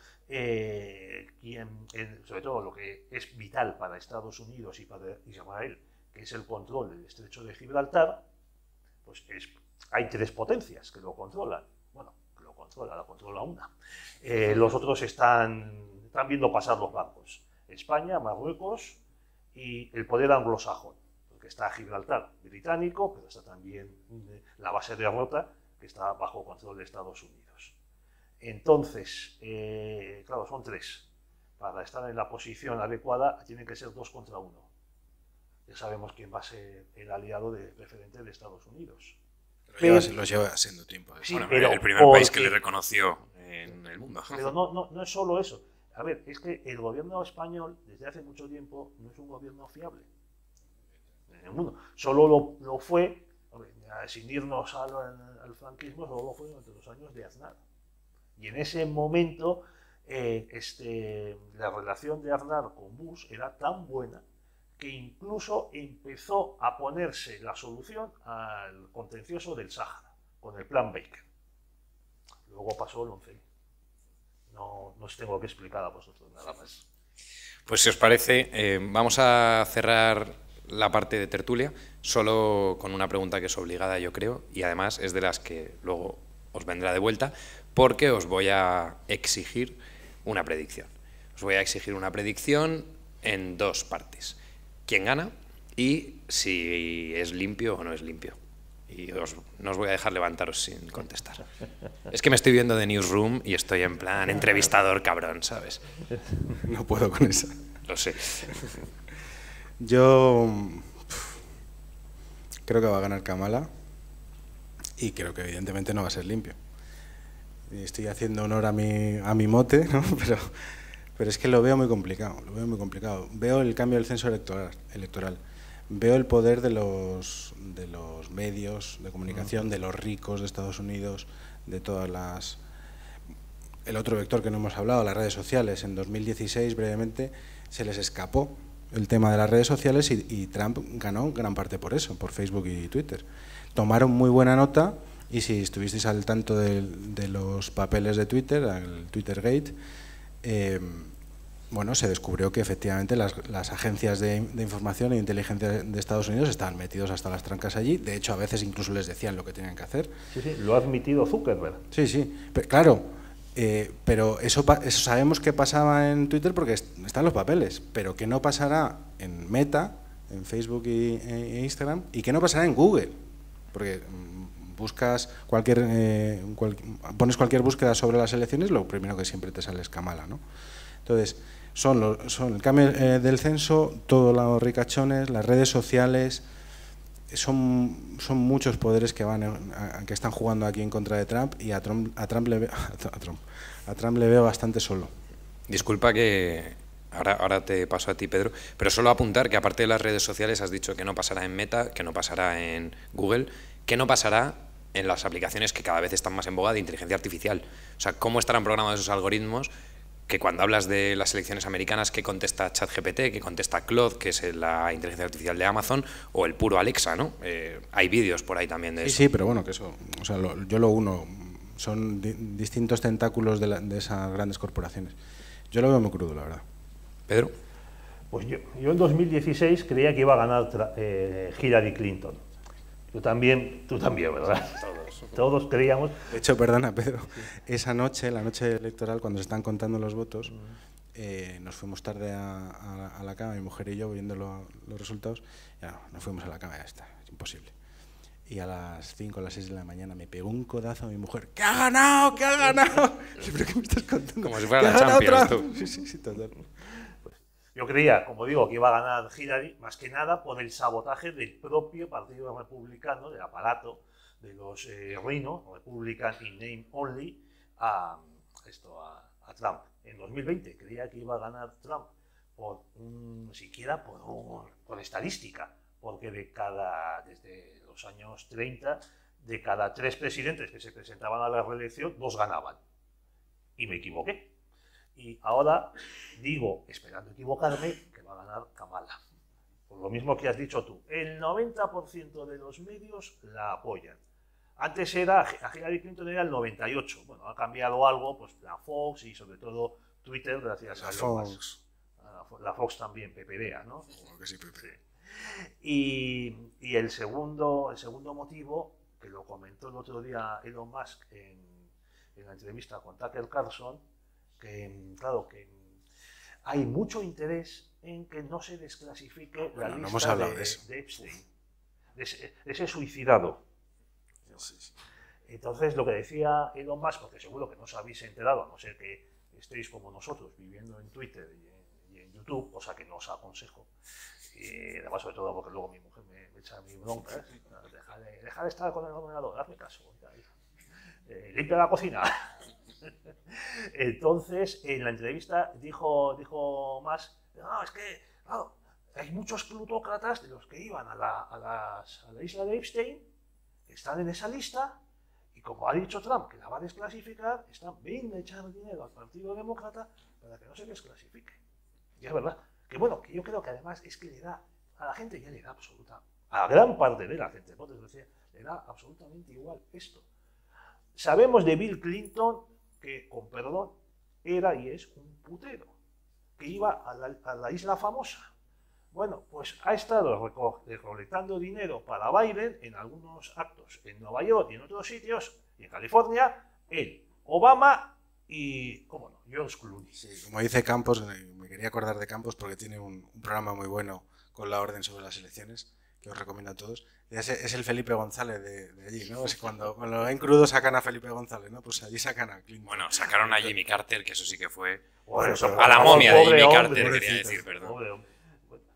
eh, quien, en, sobre todo lo que es vital para Estados Unidos y para Israel, que es el control del estrecho de Gibraltar, pues es, hay tres potencias que lo controlan. Bueno, que lo controla, la controla una. Eh, los otros están, están viendo pasar los barcos. España, Marruecos y el poder anglosajón, porque está Gibraltar británico, pero está también la base de Rota, que está bajo control de Estados Unidos. Entonces, eh, claro, son tres. Para estar en la posición adecuada tienen que ser dos contra uno. Ya sabemos quién va a ser el aliado de, preferente de Estados Unidos. Pero lleva, los lleva siendo tiempo. Sí, bueno, pero el primer porque, país que le reconoció en el mundo. Pero no, no, no es solo eso. A ver, es que el gobierno español, desde hace mucho tiempo, no es un gobierno fiable en el mundo. Solo lo, lo fue, sin irnos al, al franquismo, solo lo fue durante los años de Aznar. Y en ese momento, eh, este, la relación de Aznar con Bush era tan buena que incluso empezó a ponerse la solución al contencioso del Sáhara, con el plan Baker. Luego pasó el once. No, no os tengo que explicar a vosotros nada más. Pues si os parece, eh, vamos a cerrar la parte de tertulia solo con una pregunta que es obligada, yo creo, y además es de las que luego os vendrá de vuelta, porque os voy a exigir una predicción. Os voy a exigir una predicción en dos partes. ¿Quién gana? Y si es limpio o no es limpio. Y os, no os voy a dejar levantaros sin contestar. Es que me estoy viendo de Newsroom y estoy en plan entrevistador cabrón, ¿sabes? No puedo con eso. Lo sé. Yo creo que va a ganar Kamala y creo que evidentemente no va a ser limpio. Estoy haciendo honor a mi, a mi mote, ¿no? pero, pero es que lo veo muy complicado, lo veo muy complicado. Veo el cambio del censo electoral, electoral. Veo el poder de los, de los medios de comunicación, de los ricos de Estados Unidos, de todas las... El otro vector que no hemos hablado, las redes sociales. En dos mil dieciséis, brevemente, se les escapó el tema de las redes sociales y, y Trump ganó gran parte por eso, por Facebook y Twitter. Tomaron muy buena nota y si estuvisteis al tanto de, de los papeles de Twitter, el Twittergate, eh, bueno, se descubrió que efectivamente las, las agencias de, de información e inteligencia de Estados Unidos estaban metidos hasta las trancas allí. De hecho, a veces incluso les decían lo que tenían que hacer. Sí, sí, lo ha admitido Zuckerberg. Sí, sí, pero, claro, eh, pero eso, eso sabemos que pasaba en Twitter porque están los papeles, pero que no pasará en Meta, en Facebook y e Instagram, y que no pasará en Google, porque buscas cualquier, eh, cual, pones cualquier búsqueda sobre las elecciones, lo primero que siempre te sale es Kamala, ¿no? Entonces, son, los, son el cambio eh, del censo, todos los ricachones, las redes sociales, son, son muchos poderes que van a, que están jugando aquí en contra de Trump y a Trump, a Trump, le, veo, a Trump, a Trump le veo bastante solo. Disculpa que ahora, ahora te paso a ti, Pedro, pero solo apuntar que aparte de las redes sociales has dicho que no pasará en Meta, que no pasará en Google, que no pasará en las aplicaciones que cada vez están más en boga de inteligencia artificial. O sea, cómo estarán programados esos algoritmos que cuando hablas de las elecciones americanas, que contesta ChatGPT, que contesta Claude, que es la inteligencia artificial de Amazon, o el puro Alexa, ¿no? Eh, hay vídeos por ahí también de sí, eso. Sí, pero bueno, que eso, o sea, lo, yo lo uno, son di distintos tentáculos de, la, de esas grandes corporaciones. Yo lo veo muy crudo, la verdad. Pedro. Pues yo, yo en dos mil dieciséis creía que iba a ganar eh, Hillary Clinton. Tú también, tú también, ¿verdad? Todos. Todos creíamos. De hecho, perdona, Pedro, esa noche, la noche electoral, cuando se están contando los votos, eh, nos fuimos tarde a, a, a la cama, mi mujer y yo, viendo lo, los resultados, ya no, nos fuimos a la cama, ya está, es imposible. Y a las cinco, a las seis de la mañana me pegó un codazo a mi mujer. ¿Qué ha ganado? ¿Qué ha ganado? ¿Pero qué me estás contando? Como si fuera la Champions, tú. Sí, sí, sí, total. Yo creía, como digo, que iba a ganar Hillary, más que nada por el sabotaje del propio Partido Republicano, del aparato de los eh, Rhino, Republican in Name Only, a, esto, a, a Trump. En dos mil veinte creía que iba a ganar Trump, por un, siquiera por, un, por estadística, porque de cada, desde los años treinta, de cada tres presidentes que se presentaban a la reelección, dos ganaban. Y me equivoqué. Y ahora digo, esperando equivocarme, que va a ganar Kamala. Por lo mismo que has dicho tú, el noventa por ciento de los medios la apoyan. Antes era, a Hillary Clinton era el noventa y ocho por ciento. Bueno, ha cambiado algo, pues la Fox y sobre todo Twitter, gracias la a Fox. Más. La Fox también peperea, ¿no? Como que sí, peperea. Y, y el, segundo, el segundo motivo, que lo comentó el otro día Elon Musk en, en la entrevista con Tucker Carlson, que claro, que hay mucho interés en que no se desclasifique bueno, la no lista de, de, de, de Epstein, de ese, de ese suicidado. Sí, sí. Entonces, lo que decía Elon Musk, porque seguro que no os habéis enterado, a no ser que estéis como nosotros, viviendo en Twitter y en, y en YouTube, cosa que no os aconsejo, y además sobre todo porque luego mi mujer me, me echa mi bronca, ¿eh? deja, de, deja de estar con el ordenador, hazme caso, eh, limpia la cocina. Entonces, en la entrevista dijo, dijo Musk, no, es que, claro, hay muchos plutócratas de los que iban a la, a, las, a la isla de Epstein, que están en esa lista, y como ha dicho Trump, que la va a desclasificar, están bien a echar dinero al Partido Demócrata para que no se desclasifique. Y es verdad, que bueno, que yo creo que además es que le da, a la gente ya le da absoluta, a gran parte de la gente, por desgracia, le da absolutamente igual esto. Sabemos de Bill Clinton que, con perdón, era y es un putero, que iba a la, a la isla famosa. Bueno, pues ha estado recolectando dinero para Biden en algunos actos en Nueva York y en otros sitios, y en California, él, Obama y, cómo no, George Clooney. Sí, como dice Campos, me quería acordar de Campos porque tiene un, un programa muy bueno con la orden sobre las elecciones, que os recomiendo a todos. Es, es el Felipe González de, de allí, ¿no? Es cuando, cuando lo ven crudo sacan a Felipe González, ¿no? Pues allí sacan a Clinton. Bueno, sacaron a Jimmy Carter, que eso sí que fue... Bueno, a la momia de Jimmy Carter, quería decir, perdón. Pobre,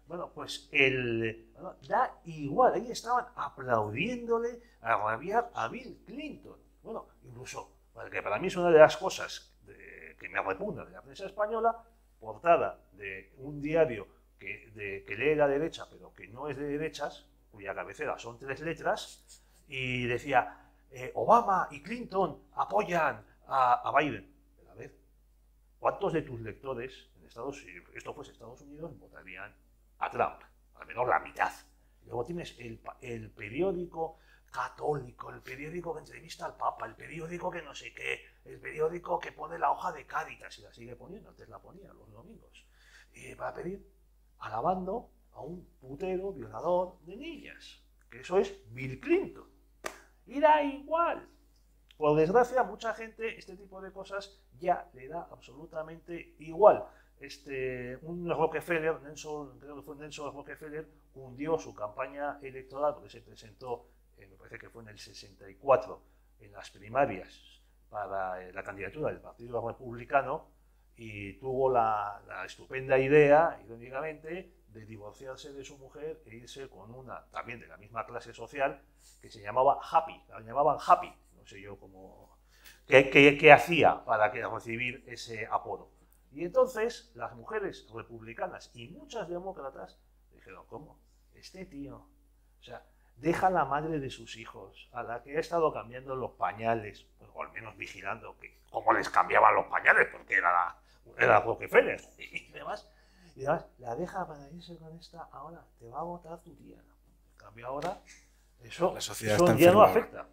Bueno, pues el, bueno, da igual, ahí estaban aplaudiéndole a rabiar a Bill Clinton. Bueno, incluso, que para mí es una de las cosas de, que me repugna de la prensa española, portada de un diario que, de, que lee la derecha, pero que no es de derechas, cuya cabecera son tres letras, y decía, eh, Obama y Clinton apoyan a, a Biden. Pero a ver, ¿cuántos de tus lectores en Estados Unidos, esto fuese Estados Unidos, votarían a Trump? Al menos la mitad. Y luego tienes el, el periódico católico, el periódico que entrevista al Papa, el periódico que no sé qué, el periódico que pone la hoja de Cáritas y la sigue poniendo, antes la ponía los domingos, y para pedir, alabando a un putero violador de niñas, que eso es Bill Clinton. Y da igual. Por desgracia, mucha gente este tipo de cosas ya le da absolutamente igual. Este, un Rockefeller, Nelson, creo que fue Nelson Rockefeller, hundió su campaña electoral porque se presentó, eh, me parece que fue en el sesenta y cuatro, en las primarias para eh, la candidatura del Partido Republicano, y tuvo la, la estupenda idea, irónicamente, de divorciarse de su mujer e irse con una, también de la misma clase social, que se llamaba Happy, la llamaban Happy, no sé yo cómo, qué, qué, qué hacía para que, recibir ese apodo. Y entonces las mujeres republicanas y muchas demócratas dijeron, ¿cómo? Este tío, o sea, deja a la madre de sus hijos, a la que ha estado cambiando los pañales, pues, o al menos vigilando que cómo les cambiaban los pañales, porque era, la, era Rockefeller, y demás, y demás, la deja para irse con esta, ahora te va a votar tu tía. En cambio ahora, eso, la sociedad eso está ya no enferma. afecta.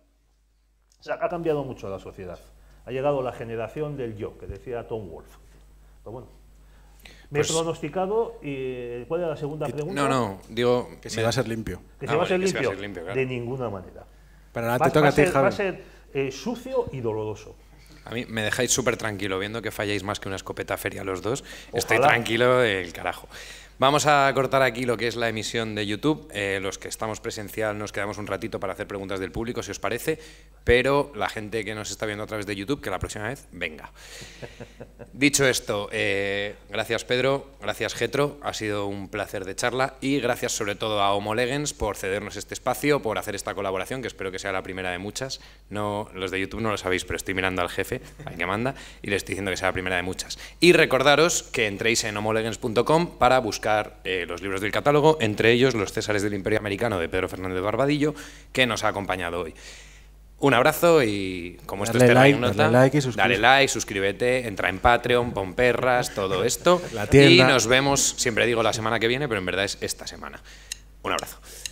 O sea, ha cambiado mucho la sociedad. Ha llegado la generación del yo, que decía Tom Wolfe. Pero bueno, me Pues, he pronosticado, y ¿cuál era la segunda pregunta? No, no, digo... Que me- si va a ser limpio. Que se Ah, va a vale, ser que se va a limpio. ser limpio, claro. De ninguna manera. Pero ahora Va, te toca va a ti, ser, va a Javi. ser eh, sucio y doloroso. A mí me dejáis súper tranquilo, viendo que falláis más que una escopeta feria los dos. Estoy Ojalá. tranquilo del carajo. Vamos a cortar aquí lo que es la emisión de YouTube. Eh, los que estamos presencial nos quedamos un ratito para hacer preguntas del público, si os parece, pero la gente que nos está viendo a través de YouTube, que la próxima vez venga. Dicho esto, eh, gracias Pedro, gracias Getro, ha sido un placer de charla, y gracias sobre todo a Homo Legens por cedernos este espacio, por hacer esta colaboración, que espero que sea la primera de muchas. No, los de YouTube no lo sabéis, pero estoy mirando al jefe, al que manda, y le estoy diciendo que sea la primera de muchas. Y recordaros que entréis en homo legens punto com para buscar eh, los libros del catálogo, entre ellos Los Césares del Imperio Americano de Pedro Fernández Barbadillo, que nos ha acompañado hoy. Un abrazo y, como esto es Darle Terra like, Ignota, darle like y suscríbete. dale like, suscríbete, entra en Patreon, pon perras, todo esto. La tienda. Y nos vemos, siempre digo la semana que viene, pero en verdad es esta semana. Un abrazo.